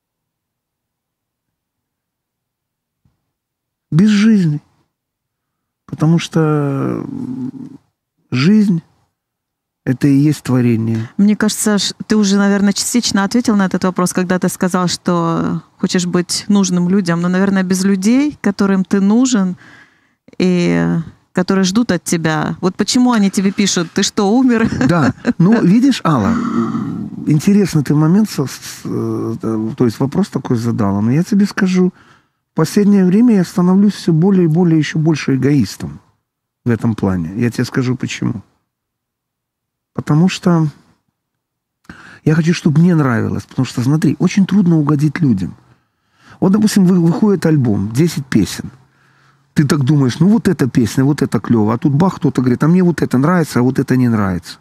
Без жизни. Потому что жизнь... Это и есть творение. Мне кажется, ты уже, наверное, частично ответил на этот вопрос, когда ты сказал, что хочешь быть нужным людям. Но, наверное, без людей, которым ты нужен и которые ждут от тебя. Вот почему они тебе пишут: ты что, умер? Да. Ну, видишь, Алла, интересный ты момент, то есть вопрос такой задала. Но я тебе скажу, в последнее время я становлюсь все более и более еще больше эгоистом в этом плане. Я тебе скажу, почему. Потому что я хочу, чтобы мне нравилось. Потому что, смотри, очень трудно угодить людям. Вот, допустим, выходит альбом, десять песен. Ты так думаешь, ну вот эта песня, вот это клево. А тут бах, кто-то говорит, а мне вот это нравится, а вот это не нравится.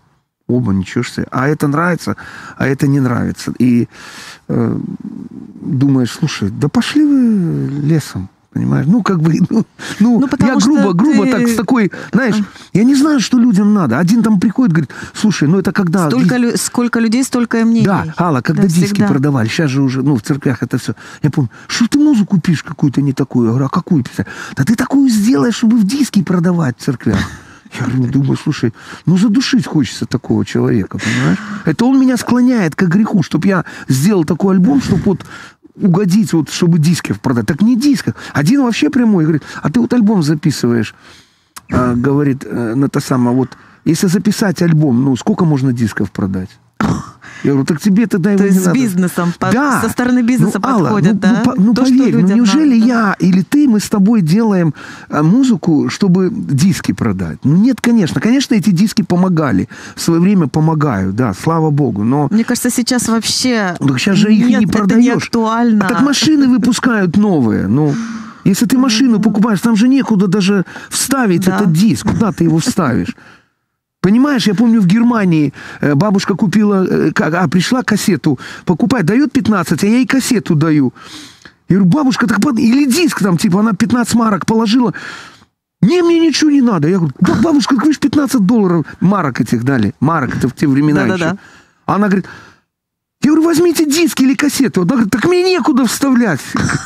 Оба, ничего себе. А это нравится, а это не нравится. И э, думаешь, слушай, да пошли вы лесом. Понимаешь? Ну, как бы, ну, ну, ну я грубо, грубо ты... так, с такой, знаешь, я не знаю, что людям надо. Один там приходит, говорит, слушай, ну это когда... Столько, лю... Сколько людей, столько и мнений. Да, Алла, когда да, диски всегда. Продавали, сейчас же уже, ну, в церквях это все. Я помню, что ты музыку пишешь какую-то не такую? Я говорю, а какую писать? Да ты такую сделаешь, чтобы в диски продавать в церквях. Я думаю, слушай, ну задушить хочется такого человека, понимаешь? Это он меня склоняет к греху, чтобы я сделал такой альбом, чтобы вот угодить, вот, чтобы диски продать. Так не диски. Один вообще прямой говорит, а ты вот альбом записываешь, а, говорит, на то самое, вот, если записать альбом, ну, сколько можно дисков продать? Я говорю, так тебе тогда его То не есть надо. с бизнесом, да. со стороны бизнеса ну, Алла, подходят, ну, да? Ну, ну То, поверь, ну неужели надо, я или ты, мы с тобой делаем а, музыку, чтобы диски продать? Ну нет, конечно. Конечно, эти диски помогали. В свое время помогают, да, слава богу. Но... Мне кажется, сейчас вообще так сейчас же их нет, не продаешь. Это не актуально. А так машины выпускают новые, ну... Если ты машину покупаешь, там же некуда даже вставить да. этот диск. Куда ты его вставишь? Понимаешь, я помню, в Германии бабушка купила, а, пришла кассету покупать, дает пятнадцать, а я ей кассету даю. Я говорю, бабушка, так или диск там, типа, она пятнадцать марок положила. Не, мне ничего не надо. Я говорю, бабушка, так вы же пятнадцать долларов марок этих дали. Марок, это в те времена да, еще. Да, да. Она говорит, я говорю, возьмите диск или кассету. Она говорит, так мне некуда вставлять.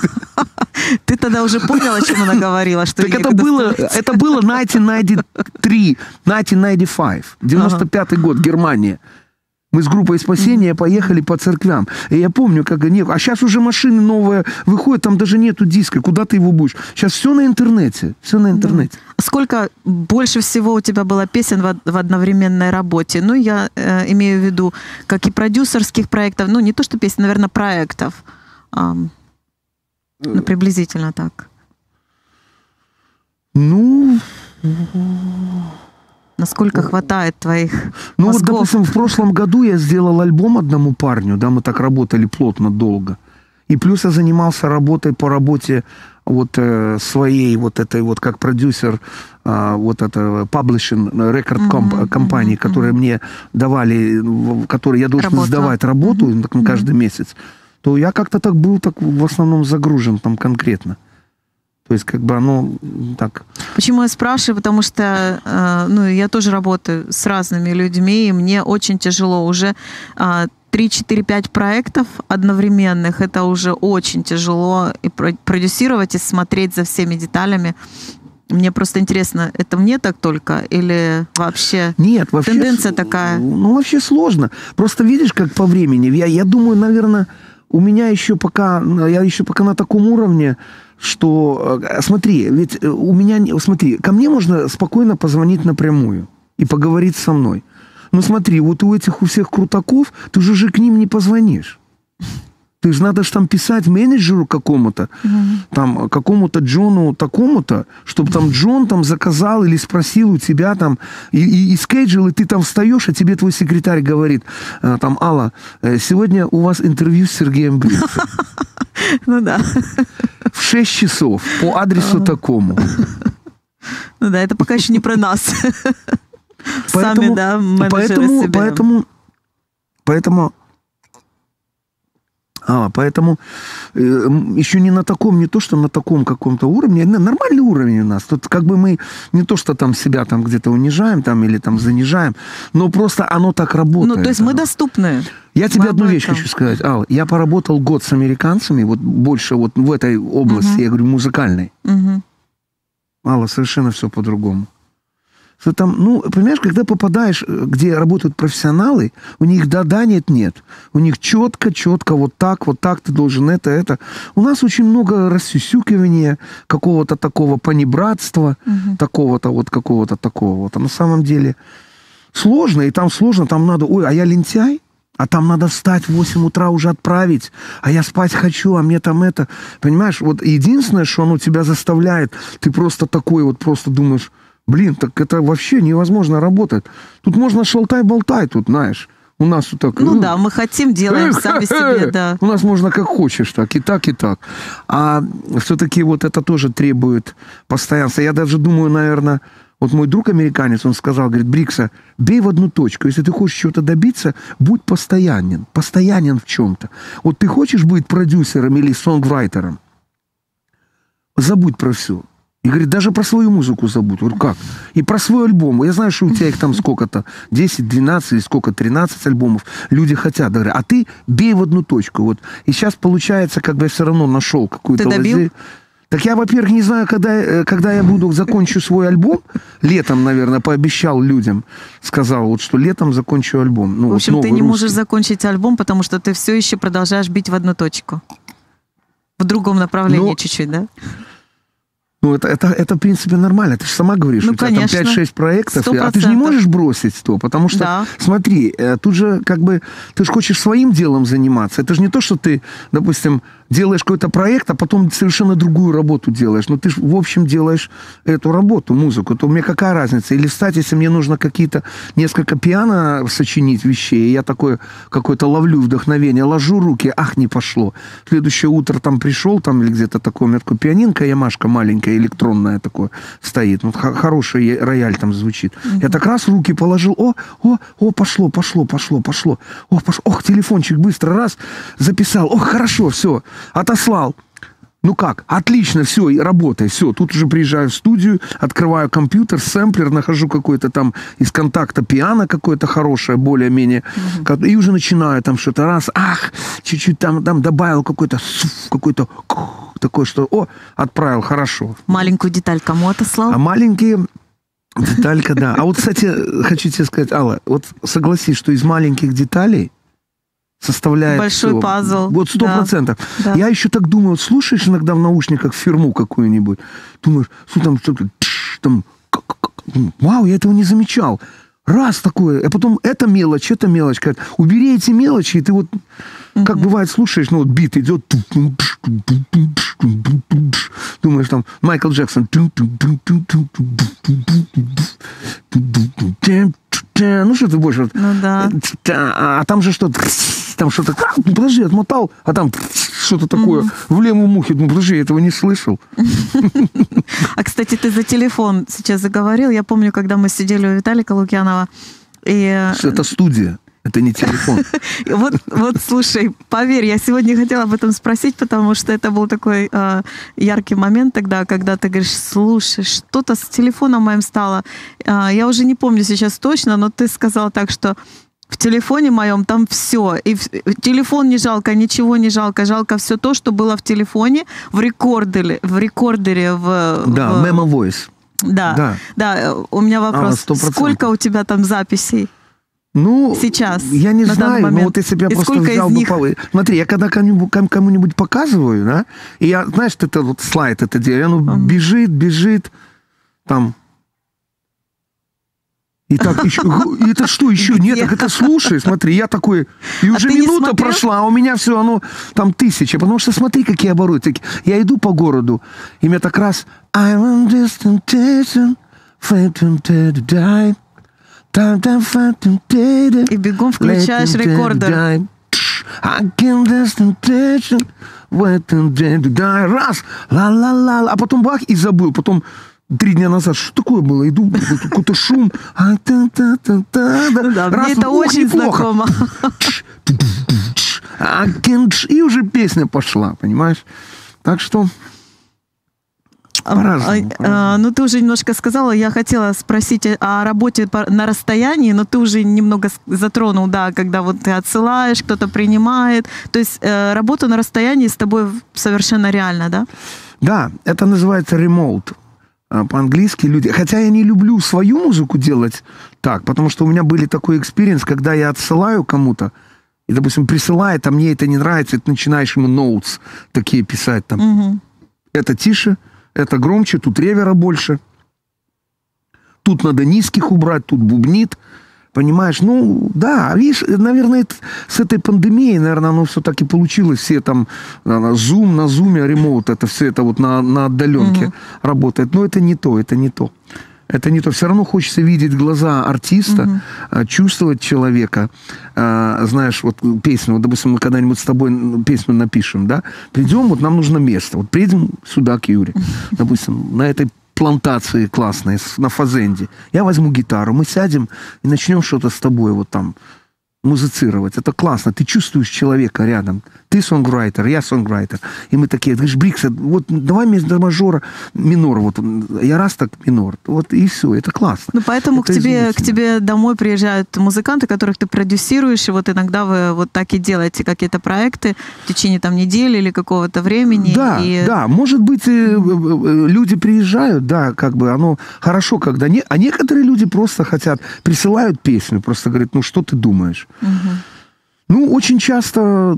Ты тогда уже понял, о чем она говорила? Что так это было, это было тысяча девятьсот девяносто три, тысяча девятьсот девяносто пять, девяносто пятый ага. год, Германия. Мы с группой спасения поехали по церквям. И я помню, как они... А сейчас уже машины новые выходят, там даже нету диска. Куда ты его будешь? Сейчас все на интернете. Все на интернете. Да. Сколько больше всего у тебя было песен в, в одновременной работе? Ну, я э, имею в виду, как и продюсерских проектов. Ну, не то, что песен, наверное, проектов. А, ну, приблизительно так. Ну... Насколько хватает твоих Ну мозгов? вот, допустим, в прошлом году я сделал альбом одному парню, да, мы так работали плотно, долго. И плюс я занимался работой по работе вот э, своей, вот этой вот, как продюсер, э, вот это publishing record комп, uh-huh, компании, uh-huh, которые uh-huh. мне давали, в которой я должен Работа. сдавать работу uh-huh, так, каждый uh-huh. месяц, то я как-то так был так в основном загружен там конкретно. То есть, как бы оно так... Почему я спрашиваю? Потому что, э, ну, я тоже работаю с разными людьми, и мне очень тяжело. Уже э, три, четыре, пять проектов одновременных, это уже очень тяжело и продюсировать, и смотреть за всеми деталями. Мне просто интересно, это мне так только или вообще, Нет, вообще тенденция такая? Ну, вообще сложно. Просто видишь, как по времени. Я, я думаю, наверное, у меня еще пока... Я еще пока на таком уровне, что, смотри, ведь у меня, смотри, ко мне можно спокойно позвонить напрямую и поговорить со мной. Но смотри, вот у этих, у всех крутаков, ты же, же к ним не позвонишь. Ты же надо же там писать менеджеру какому-то, mm-hmm. там, какому-то Джону такому-то, чтобы там Джон там заказал или спросил у тебя там, и, и, и скеджил, и ты там встаешь, а тебе твой секретарь говорит, там, Алла, сегодня у вас интервью с Сергеем Бринцем. Ну да. В шесть часов по адресу такому. Ну да, это пока еще не про нас. Поэтому, Сами, да, менеджеры поэтому, себе. Поэтому, поэтому, а, поэтому э, еще не на таком, не то, что на таком каком-то уровне, нормальный уровень у нас. Тут как бы мы не то, что там себя там где-то унижаем там, или там занижаем, но просто оно так работает. Ну, то есть оно. мы доступны. Я тебе мы одну вещь хочу сказать, Алла. Я поработал год с американцами, вот больше вот в этой области, uh-huh. я говорю, музыкальной. Uh-huh. Алла, совершенно все по-другому. Что там, ну, понимаешь, когда попадаешь, где работают профессионалы, у них да-да, нет-нет. У них четко-четко, вот так, вот так ты должен это, это. У нас очень много рассюсюкивания, какого-то такого понебратства, угу. такого-то вот, какого-то такого вот. А на самом деле сложно, и там сложно, там надо, ой, а я лентяй? А там надо встать в восемь утра уже отправить, а я спать хочу, а мне там это. Понимаешь, вот единственное, что оно тебя заставляет, ты просто такой вот, просто думаешь, блин, так это вообще невозможно работать. Тут можно шалтай-болтай, тут, знаешь. У нас тут так... Ну, ну да, мы хотим, делаем сами себе, да. У нас можно как хочешь, так, и так, и так. А все-таки вот это тоже требует постоянства. Я даже думаю, наверное, Вот мой друг американец, он сказал, говорит, Брикса, бей в одну точку. Если ты хочешь чего-то добиться, будь постоянен. Постоянен в чем-то. Вот ты хочешь быть продюсером или сонграйтером? Забудь про все. И говорит, даже про свою музыку забудь. Вот как? И про свой альбом. Я знаю, что у тебя их там сколько-то, десять, двенадцать или сколько, тринадцать альбомов. Люди хотят. Говорят, а ты бей в одну точку. Вот. И сейчас получается, как бы я все равно нашел какую-то лазейку. Так я, во-первых, не знаю, когда, когда я буду, закончу свой альбом. Летом, наверное, пообещал людям. Сказал, вот, что летом закончу альбом. Ну, в общем, вот ты не русский. можешь закончить альбом, потому что ты все еще продолжаешь бить в одну точку. В другом направлении Но... чуть-чуть, да? Ну, это, это, это, в принципе, нормально. Ты же сама говоришь, ну, у тебя конечно. там пять-шесть проектов, сто процентов. А ты же не можешь бросить то, потому что, да. смотри, тут же, как бы, ты же хочешь своим делом заниматься. Это же не то, что ты, допустим, делаешь какой-то проект, а потом совершенно другую работу делаешь. Но ты же, в общем, делаешь эту работу, музыку. То мне какая разница? Или, кстати, если мне нужно какие-то, несколько пиано сочинить вещей, и я такое какое-то ловлю вдохновение, ложу руки, ах, не пошло. Следующее утро там пришел, там, или где-то такое, у меня такое пианинка, Ямашка маленькая, электронное такое стоит. Вот хороший рояль там звучит. Mm-hmm. Я так раз руки положил, о, о, о, пошло, пошло, пошло, пошло. О, пошло. Ох, телефончик быстро раз записал. Ох, хорошо, все, отослал. Ну как? Отлично, все, работай, все. Тут уже приезжаю в студию, открываю компьютер, сэмплер, нахожу какой-то там из контакта пиано какое-то хорошее, более-менее. Mm-hmm. И уже начинаю там что-то раз, ах, чуть-чуть там, там добавил какой-то, какой-то такое, что, о, отправил, хорошо. Маленькую деталь кому отослал? А маленькие... Деталька, да. А вот, кстати, хочу тебе сказать, Алла, вот согласись, что из маленьких деталей составляет большой все. пазл. Вот сто процентов. Да. Я еще так думаю, вот слушаешь иногда в наушниках фирму какую-нибудь, думаешь, что там что-то, там, вау, я этого не замечал. Раз такое, а потом это мелочь, это мелочь. Говорят, убери эти мелочи, и ты вот, mm-hmm. как бывает, слушаешь, ну вот бит идет, думаешь, там, Майкл Джексон, ну что ты больше, ну да, а там же что-то, там что-то, подожди, отмотал, а там что-то такое mm-hmm. в левом ухе, ну подожди, я этого не слышал. А, кстати, ты за телефон сейчас заговорил. Я помню, когда мы сидели у Виталика Лукьянова. И... Это студия, это не телефон. Вот, вот, слушай, поверь, я сегодня хотела об этом спросить, потому что это был такой э, яркий момент тогда, когда ты говоришь, слушай, что-то с телефоном моим стало. Э, я уже не помню сейчас точно, но ты сказал так, что в телефоне моем там все. И в, телефон не жалко, ничего не жалко. Жалко все то, что было в телефоне, в рекордере, в рекордере, в... Да, в... Memo Voice. Да, да, да. У меня вопрос. А, сколько у тебя там записей? Ну, сейчас, я не знаю, но вот если бы я и просто взял них... бы... Смотри, я когда кому-нибудь, кому-нибудь показываю, да, и я, знаешь, это вот слайд это делаю, оно uh-huh. бежит, бежит, там... И так еще, и это что еще? Где? Нет, так это слушай, смотри, я такой, и уже а минута прошла, а у меня все, оно там тысяча, потому что смотри, какие обороты. Я иду по городу, и меня так раз, I'm just temptation, to die. И бегом включаешь рекордер. Раз, ла-ла-ла, а потом бах, и забыл, потом три дня назад, что такое было? Иду, какой-то шум. Да, мне это очень знакомо. И уже песня пошла, понимаешь? Так что... По-разному, а, ну, ты уже немножко сказала, я хотела спросить о работе на расстоянии, но ты уже немного затронул, да, когда вот ты отсылаешь, кто-то принимает. То есть э, работа на расстоянии с тобой совершенно реально, да? Да, это называется remote. По-английски люди... Хотя я не люблю свою музыку делать так, потому что у меня были такой экспириенс, когда я отсылаю кому-то, и, допустим, присылает, а мне это не нравится, и ты начинаешь ему notes такие писать там. Угу. Это тише, это громче, тут ревера больше. Тут надо низких убрать, тут бубнит. Понимаешь? Ну, да, видишь, наверное, это, с этой пандемией, наверное, оно все так и получилось. Все там, Zoom, на Zoom, ремоут, это все это вот на, на отдаленке угу. работает. Но это не то, это не то. Это не то. Все равно хочется видеть глаза артиста, угу. чувствовать человека. Знаешь, вот песню, вот, допустим, мы когда-нибудь с тобой песню напишем, да? Придем, вот нам нужно место. Вот приедем сюда, к Юре. Допустим, на этой плантации классной на фазенде. Я возьму гитару, мы сядем и начнем что-то с тобой вот там музицировать. Это классно. Ты чувствуешь человека рядом. Ты сонграйтер, я сонграйтер. И мы такие, ты говоришь, Брикс, вот давай вместо мажора минор. Вот я раз так минор. Вот и все. Это классно. Ну, поэтому это к тебе, к тебе домой приезжают музыканты, которых ты продюсируешь, и вот иногда вы вот так и делаете какие-то проекты в течение там недели или какого-то времени. Да, и... да. Может быть, люди приезжают, да, как бы оно хорошо, когда... Не... А некоторые люди просто хотят, присылают песню, просто говорят, ну, что ты думаешь? Угу. Ну, очень часто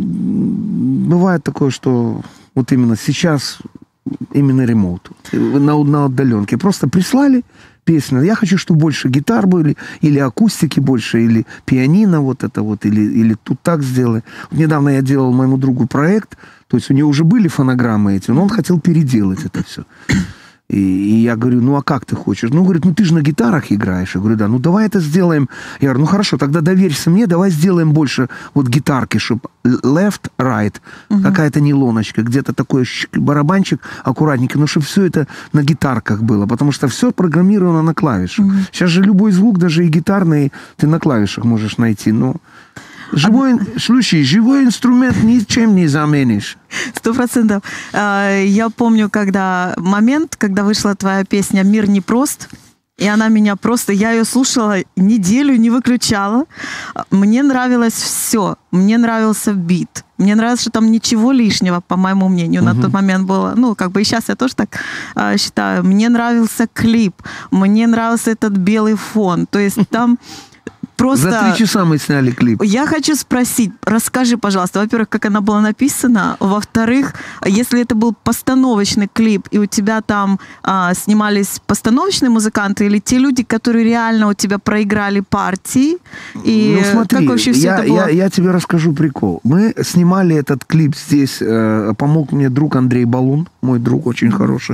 бывает такое, что вот именно сейчас именно ремоут, на, на удаленке. Просто прислали песню. Я хочу, чтобы больше гитар были, или акустики больше, или пианино вот это вот, или, или тут так сделай. Вот недавно я делал моему другу проект, то есть у него уже были фонограммы эти, но он хотел переделать это все. И, и я говорю, ну а как ты хочешь? Ну, говорит, ну ты же на гитарах играешь. Я говорю, да, ну давай это сделаем. Я говорю, ну хорошо, тогда доверься мне, давай сделаем больше вот гитарки, чтобы left, right, угу. какая-то нейлоночка, где-то такой барабанчик аккуратненький, ну чтобы все это на гитарках было, потому что все программировано на клавишах. Угу. Сейчас же любой звук, даже и гитарный, ты на клавишах можешь найти, но... Живой, слушай, живой инструмент ничем не заменишь. Сто процентов. Я помню, когда момент, когда вышла твоя песня «Мир непрост», и она меня просто... Я ее слушала неделю, не выключала. Мне нравилось все. Мне нравился бит. Мне нравилось, что там ничего лишнего, по моему мнению, uh-huh. на тот момент было. Ну, как бы и сейчас я тоже так э, считаю. Мне нравился клип. Мне нравился этот белый фон. То есть там... Просто... За три часа мы сняли клип. Я хочу спросить, расскажи, пожалуйста, во-первых, как она была написана, во-вторых, если это был постановочный клип, и у тебя там а, снимались постановочные музыканты, или те люди, которые реально у тебя проиграли партии, и ну, смотри, как вообще все я, это было? Я, я тебе расскажу прикол. Мы снимали этот клип здесь, э, помог мне друг Андрей Балун, мой друг очень mm-hmm. хороший.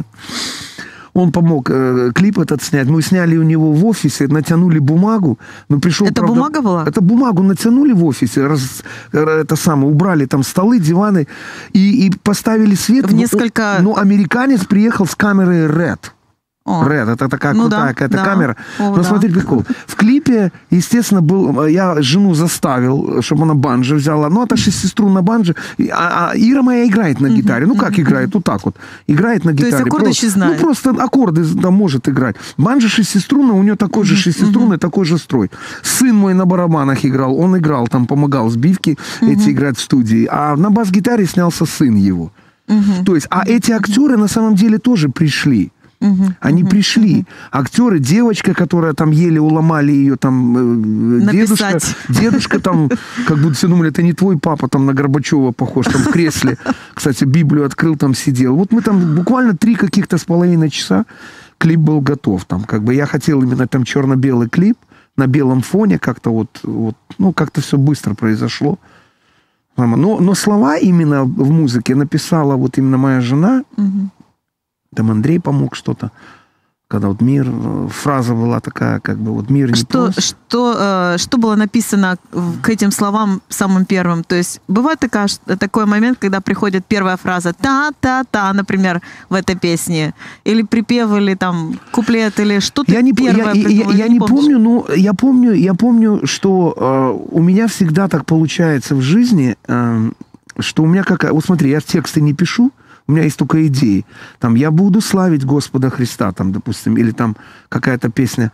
Он помог э, клип этот снять. Мы сняли у него в офисе, натянули бумагу. Но пришел, это правда, бумага была? Это бумагу натянули в офисе, раз, это самое, убрали там столы, диваны и, и поставили свет. В несколько... Ну, американец приехал с камерой Red. О. Red, это такая ну крутая да, какая-то да. камера. О, Но да. смотри, прикол. В клипе, естественно, был... Я жену заставил, чтобы она банджо взяла. Ну, это шестиструнная банджо. А, а Ира моя играет на гитаре. Mm-hmm. Ну, как mm-hmm. играет? Вот так вот. Играет на гитаре. То есть аккорды еще знает? Ну, просто аккорды там может играть. Банджо шестиструнная, у нее такой mm-hmm. же шестиструнный, mm-hmm. такой же строй. Сын мой на барабанах играл. Он играл, там помогал сбивки mm-hmm. эти играть в студии. А на бас-гитаре снялся сын его. Mm-hmm. То есть, а mm-hmm. эти актеры на самом деле тоже пришли. Uh-huh, Они uh-huh, пришли. Uh-huh. Актеры, девочка, которая там еле уломали ее, там, э, дедушка, дедушка там, как будто все думали, это не твой папа, там, на Горбачева похож, там, в кресле. Кстати, Библию открыл, там, сидел. Вот мы там буквально три каких-то с половиной часа, клип был готов. Там, как бы я хотел именно там черно-белый клип на белом фоне, как-то вот, вот ну, как-то все быстро произошло. Но, но слова именно в музыке написала вот именно моя жена. Uh-huh. Там Андрей помог что-то, когда вот мир, фраза была такая, как бы вот мир не что, прост. Что, э, что было написано к этим словам самым первым? То есть бывает такая, такой момент, когда приходит первая фраза «та-та-та», например, в этой песне, или припев, или там куплет, или что-то я не, первое. Я, я, я, я не помню, но я помню, я помню, что э, у меня всегда так получается в жизни, э, что у меня какая... Вот смотри, я тексты не пишу, у меня есть только идеи. Там «Я буду славить Господа Христа», там, допустим, или там какая-то песня.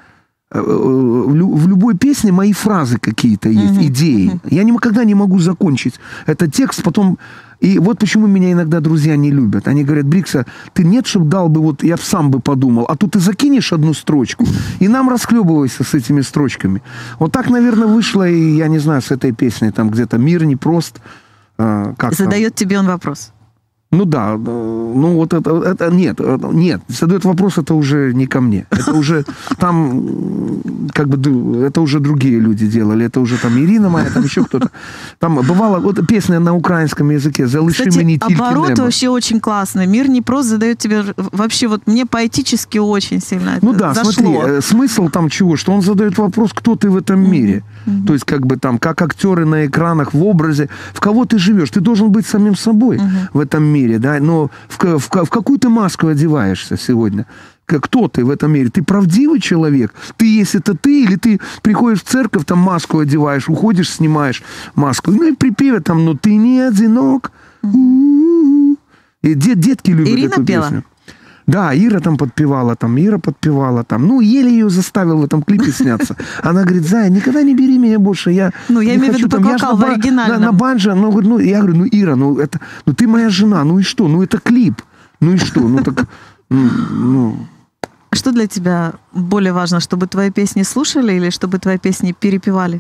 В любой песне мои фразы какие-то есть, uh-huh, идеи. Uh-huh. Я никогда не могу закончить этот текст, потом... И вот почему меня иногда друзья не любят. Они говорят: Брикса, ты нет, чтобы дал бы, вот я сам бы подумал, а тут ты закинешь одну строчку, и нам расхлебывайся с этими строчками. Вот так, наверное, вышло, и я не знаю, с этой песней, там где-то «Мир непрост». Э, как Задает там? тебе он вопрос. Ну да, ну вот это, это нет, нет, задает вопрос, это уже не ко мне. Это уже там, как бы, это уже другие люди делали, это уже там Ирина моя, там еще кто-то. Там бывало, вот песня на украинском языке «Залиши мені тільки небо». Оборот вообще очень классный. «Мир непрост» задает тебе, вообще вот мне поэтически очень сильно это Ну да, зашло. смотри, смысл там чего, что он задает вопрос, кто ты в этом мире. Mm-hmm. То есть как бы там, как актеры на экранах, в образе, в кого ты живешь. Ты должен быть самим собой mm-hmm. в этом мире. Да? Но в, в, в какую ты маску одеваешься сегодня? кто ты в этом мире? Ты правдивый человек? Ты есть это ты? Или ты приходишь в церковь, там маску одеваешь, уходишь, снимаешь маску? Ну и припеве там, ну ты не одинок. У-у-у. И дет, детки любят Ирина эту пела? песню. Да, Ира там подпевала, там Ира подпевала, там, ну, еле ее заставил в этом клипе сняться. Она говорит: Зая, никогда не бери меня больше, я Ну, я не имею в хочу, виду там, я ж вокал на, в ба- оригинальном. на, на банджо, ну, говорю, ну, я говорю, ну, Ира, ну, это, ну, ты моя жена, ну и что, ну, это клип, ну и что, ну, так, ну, ну. Что для тебя более важно, чтобы твои песни слушали или чтобы твои песни перепевали?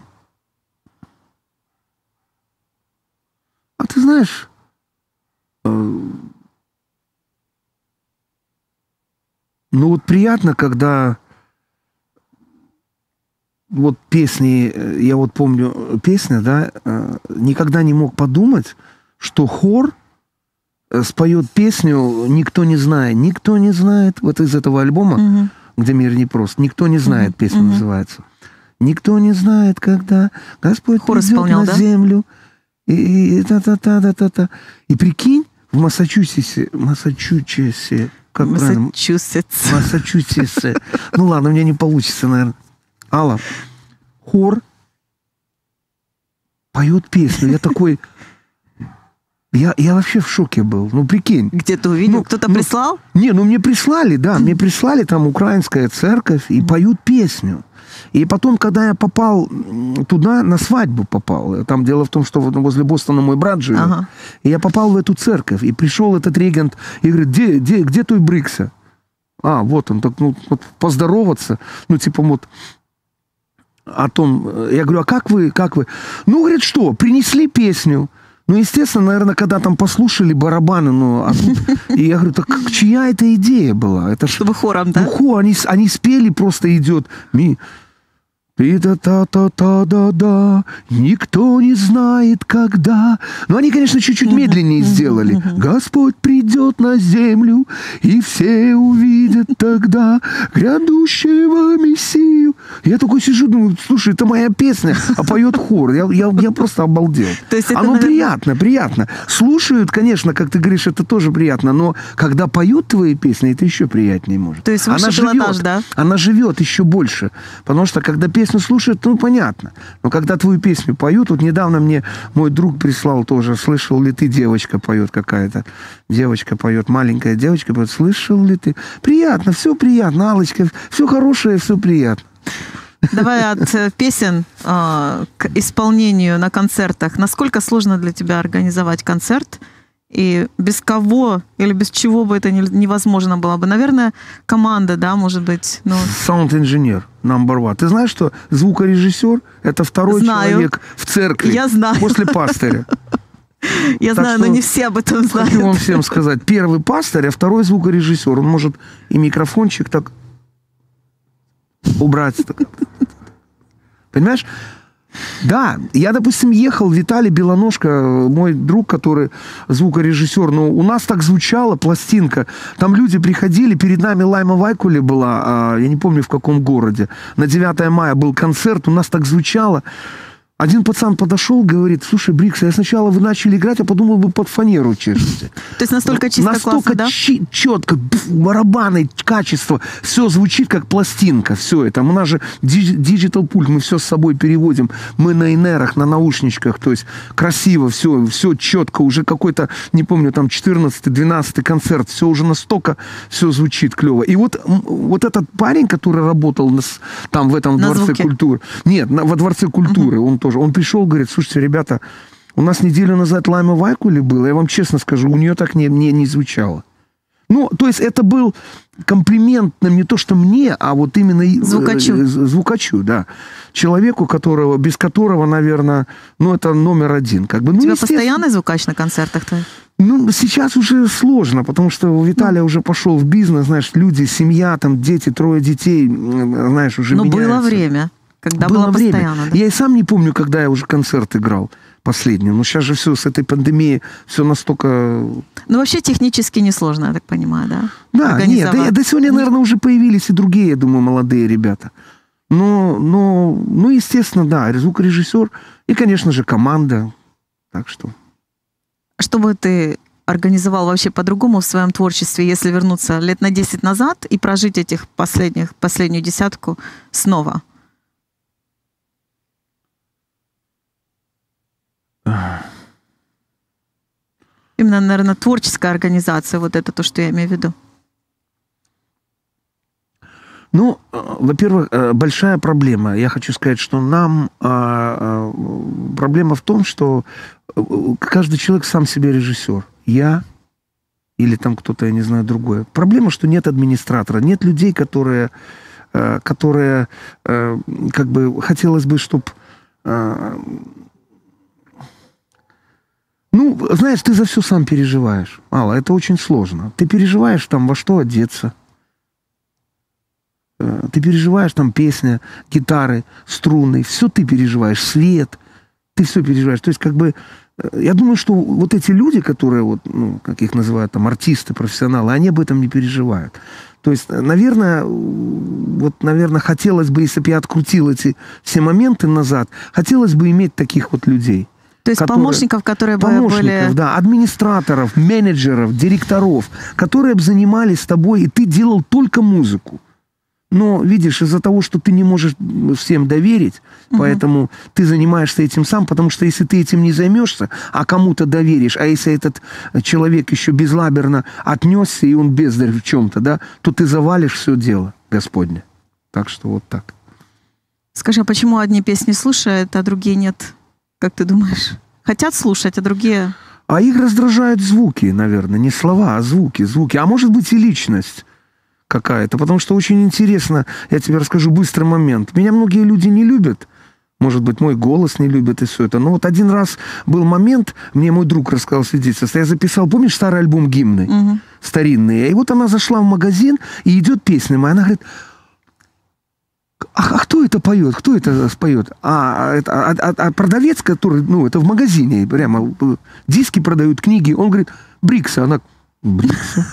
А ты знаешь, э, ну вот приятно, когда вот песни, э, я вот помню песня, да, э, никогда не мог подумать, что хор э, споет песню «Никто не знает». Никто не знает, вот из этого альбома, Мгм. где мир непрост, «Никто не знает», Мгм. песня Мгм. называется. Никто не знает, когда Господь Хор придет исполнял, на да? землю. И, и та-та-та-та-та-та. И прикинь, в Массачусетсе, Массачусетсе, как правильно? Массачусетс. Массачусетсе. Ну ладно, у меня не получится, наверное. Алла, хор поет песню. Я такой... Я, я вообще в шоке был. Ну, прикинь. Где ты увидел? Ну, Кто-то ну, прислал? Не, ну мне прислали, да, мне прислали там украинская церковь и поют песню. И потом, когда я попал м, туда, на свадьбу попал, там дело в том, что вот возле Бостона мой брат живет, Ага. и я попал в эту церковь, и пришел этот регент и говорит: где, где, где твой Брикса? А, вот он, так, ну, вот, поздороваться, ну, типа, вот, о том, я говорю: а как вы, как вы? Ну, говорит, что, принесли песню. Ну, естественно, наверное, когда там послушали барабаны, ну, а тут... И я говорю: так чья это идея была? Это ж... Чтобы хором, да? Ну, хо, они, с- они спели, просто идет. Ми... Пи-да-та-та-та-да-да, никто не знает, когда. Ну, они, конечно, чуть-чуть медленнее сделали. Господь придет на землю, и все увидят тогда грядущего Мессию. Я такой сижу, думаю: слушай, это моя песня, а поет хор. Я, я, я просто обалдел. То есть это, Оно наверное- приятно, приятно. Слушают, конечно, как ты говоришь, это тоже приятно, но когда поют твои песни, это еще приятнее может. То есть высший пилотаж, да? Она живет еще больше. Потому что, когда песню слушают, ну, понятно. Но когда твою песню поют, вот недавно мне мой друг прислал тоже: слышал ли ты, девочка поет какая-то. Девочка поет, маленькая девочка поет. Слышал ли ты? Приятно, все приятно, Аллочка. Все хорошее, все приятно. Давай от э, песен э, к исполнению на концертах. Насколько сложно для тебя организовать концерт? И без кого или без чего бы это не- невозможно было бы? Наверное, команда, да, может быть. Ну, Саунд-инженер, number one. Ты знаешь, что звукорежиссер — это второй Знаю. человек в церкви Я знаю. после пастыря. я Так знаю, но что не все об этом знают. Хочу вам всем сказать: первый пастырь, а второй звукорежиссер. Он может и микрофончик так убрать. Так. Понимаешь? Да, я, допустим, ехал, Виталий Белоножко, мой друг, который звукорежиссер, но у нас так звучала пластинка. Там люди приходили, перед нами Лайма Вайкуле была, а, я не помню в каком городе, на девятое мая был концерт, у нас так звучало. Один пацан подошел, говорит: слушай, Брикс, я сначала вы начали играть, а подумал, вы под фанеру чешете. То есть настолько чисто, Настолько классно, да? чи- четко, пф, барабаны, качество, все звучит как пластинка, все это. У нас же диджитал пульт, мы все с собой переводим, мы на инерах, на наушничках, то есть красиво, все, все четко, уже какой-то, не помню, там четырнадцатый, двенадцатый концерт, все уже настолько, все звучит клево. И вот, м, вот этот парень, который работал на с- там в этом На Дворце звуке. культуры, нет, на- во Дворце культуры, он тоже, он пришел, говорит: слушайте, ребята, у нас неделю назад Лайма Вайкуле было, я вам честно скажу, у нее так не, не, не звучало. Ну, то есть это был комплимент не то, что мне, а вот именно и- Звукачу. э, з- звукачу, да. Человеку, которого, без которого, наверное, ну, это номер один. Как бы, ну, У тебя естественно, постоянный звукач на концертах твоих? ну, сейчас уже сложно, потому что у Виталия уже пошел в бизнес, знаешь, люди, семья, там, дети, трое детей, м, знаешь, уже Но было меняются. время, когда Было было, время. постоянно. Да? Я и сам не помню, когда я уже концерт играл последний. Но сейчас же все с этой пандемией, все настолько... Ну, вообще технически несложно, я так понимаю, да? Да, нет, Организовать. да, да сегодня, наверное, уже появились и другие, я думаю, молодые ребята. Но, но, ну, естественно, да, звукорежиссер и, конечно же, команда. Так что... Что бы ты организовал вообще по-другому в своем творчестве, если вернуться лет на десять назад и прожить этих последних, последнюю десятку снова? Именно, наверное, творческая организация, вот это то, что я имею в виду. Ну, во-первых, большая проблема. Я хочу сказать, что нам проблема в том, что каждый человек сам себе режиссер. Я или там кто-то, я не знаю, другое. Проблема, что нет администратора, нет людей, которые, которые как бы хотелось бы, чтобы... Ну, знаешь, ты за все сам переживаешь. Алла, это очень сложно. Ты переживаешь там, во что одеться. Ты переживаешь там песня, гитары, струны. Все ты переживаешь, свет. Ты все переживаешь. То есть, как бы, я думаю, что вот эти люди, которые, вот, ну, как их называют, там, артисты, профессионалы, они об этом не переживают. То есть, наверное, вот, наверное, хотелось бы, если бы я открутил эти все моменты назад, хотелось бы иметь таких вот людей. То есть которые, помощников, которые помощников, бы были... да, администраторов, менеджеров, директоров, которые бы занимались с тобой, и ты делал только музыку. Но, видишь, из-за того, что ты не можешь всем доверить, угу. поэтому ты занимаешься этим сам, потому что если ты этим не займешься, а кому-то доверишь, а если этот человек еще безлаберно отнесся, и он бездарь в чем-то, да, то ты завалишь все дело Господне. Так что вот так. Скажи, а почему одни песни слушают, а другие нет? Как ты думаешь? Хотят слушать, а другие... А их раздражают звуки, наверное, не слова, а звуки, звуки. А может быть и личность какая-то, потому что очень интересно, я тебе расскажу быстрый момент. Меня многие люди не любят, может быть, мой голос не любят и все это. Но вот один раз был момент, мне мой друг рассказал свидетельство, я записал, помнишь старый альбом «Гимны», угу. старинные, и вот она зашла в магазин, и идет песня моя, она говорит... А, а кто это поет? Кто это споет? А, это, а, а, а продавец, который, ну, это в магазине, прямо диски продают, книги, он говорит, Брикса. Она, Брикса?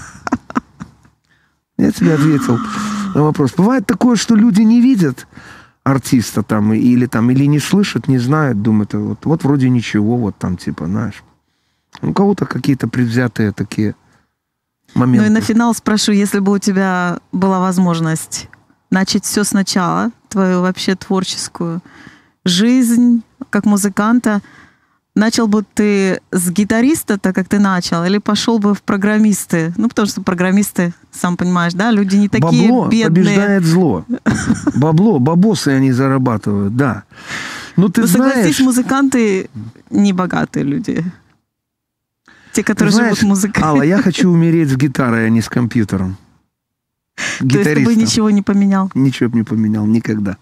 Я тебе ответил на вопрос. Бывает такое, что люди не видят артиста там, или там, или не слышат, не знают, думают, вот, вот вроде ничего, вот там, типа, знаешь. У кого-то какие-то предвзятые такие моменты. Ну и на финал спрошу, если бы у тебя была возможность начать все сначала, твою вообще творческую жизнь как музыканта, начал бы ты с гитариста, так как ты начал, или пошел бы в программисты? Ну, потому что программисты, сам понимаешь, да, люди не такие Бабло бедные. Побеждает зло. Бабло, бабосы они зарабатывают, да. Ну, ты Но, знаешь... согласись, музыканты не богатые люди. Те, которые знаешь, живут музыкой. Алла, я хочу умереть с гитарой, а не с компьютером. То есть ты бы ничего не поменял? Ничего бы не поменял, никогда.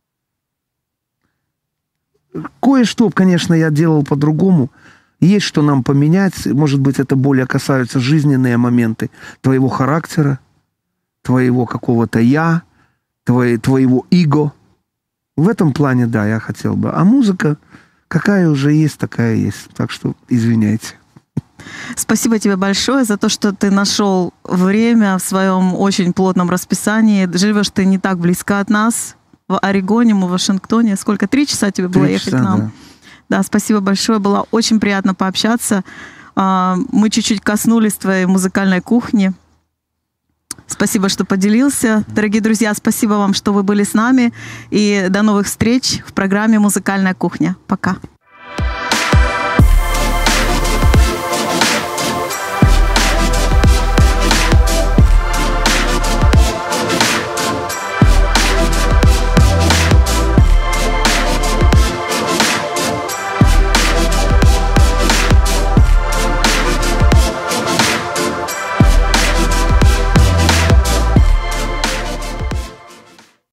Кое-что, конечно, я делал по-другому. Есть что нам поменять. Может быть, это более касаются жизненные моменты твоего характера, твоего какого-то «я», твоей, твоего эго. В этом плане, да, я хотел бы. А музыка, какая уже есть, такая есть. Так что извиняйте. Спасибо тебе большое за то, что ты нашел время в своем очень плотном расписании. Живешь ты не так близко от нас, в Орегоне, мы в Вашингтоне. Сколько? Три часа тебе было ехать к нам? Да. да, спасибо большое. Было очень приятно пообщаться. Мы чуть-чуть коснулись твоей музыкальной кухни. Спасибо, что поделился. Дорогие друзья, спасибо вам, что вы были с нами. И до новых встреч в программе «Музыкальная кухня». Пока.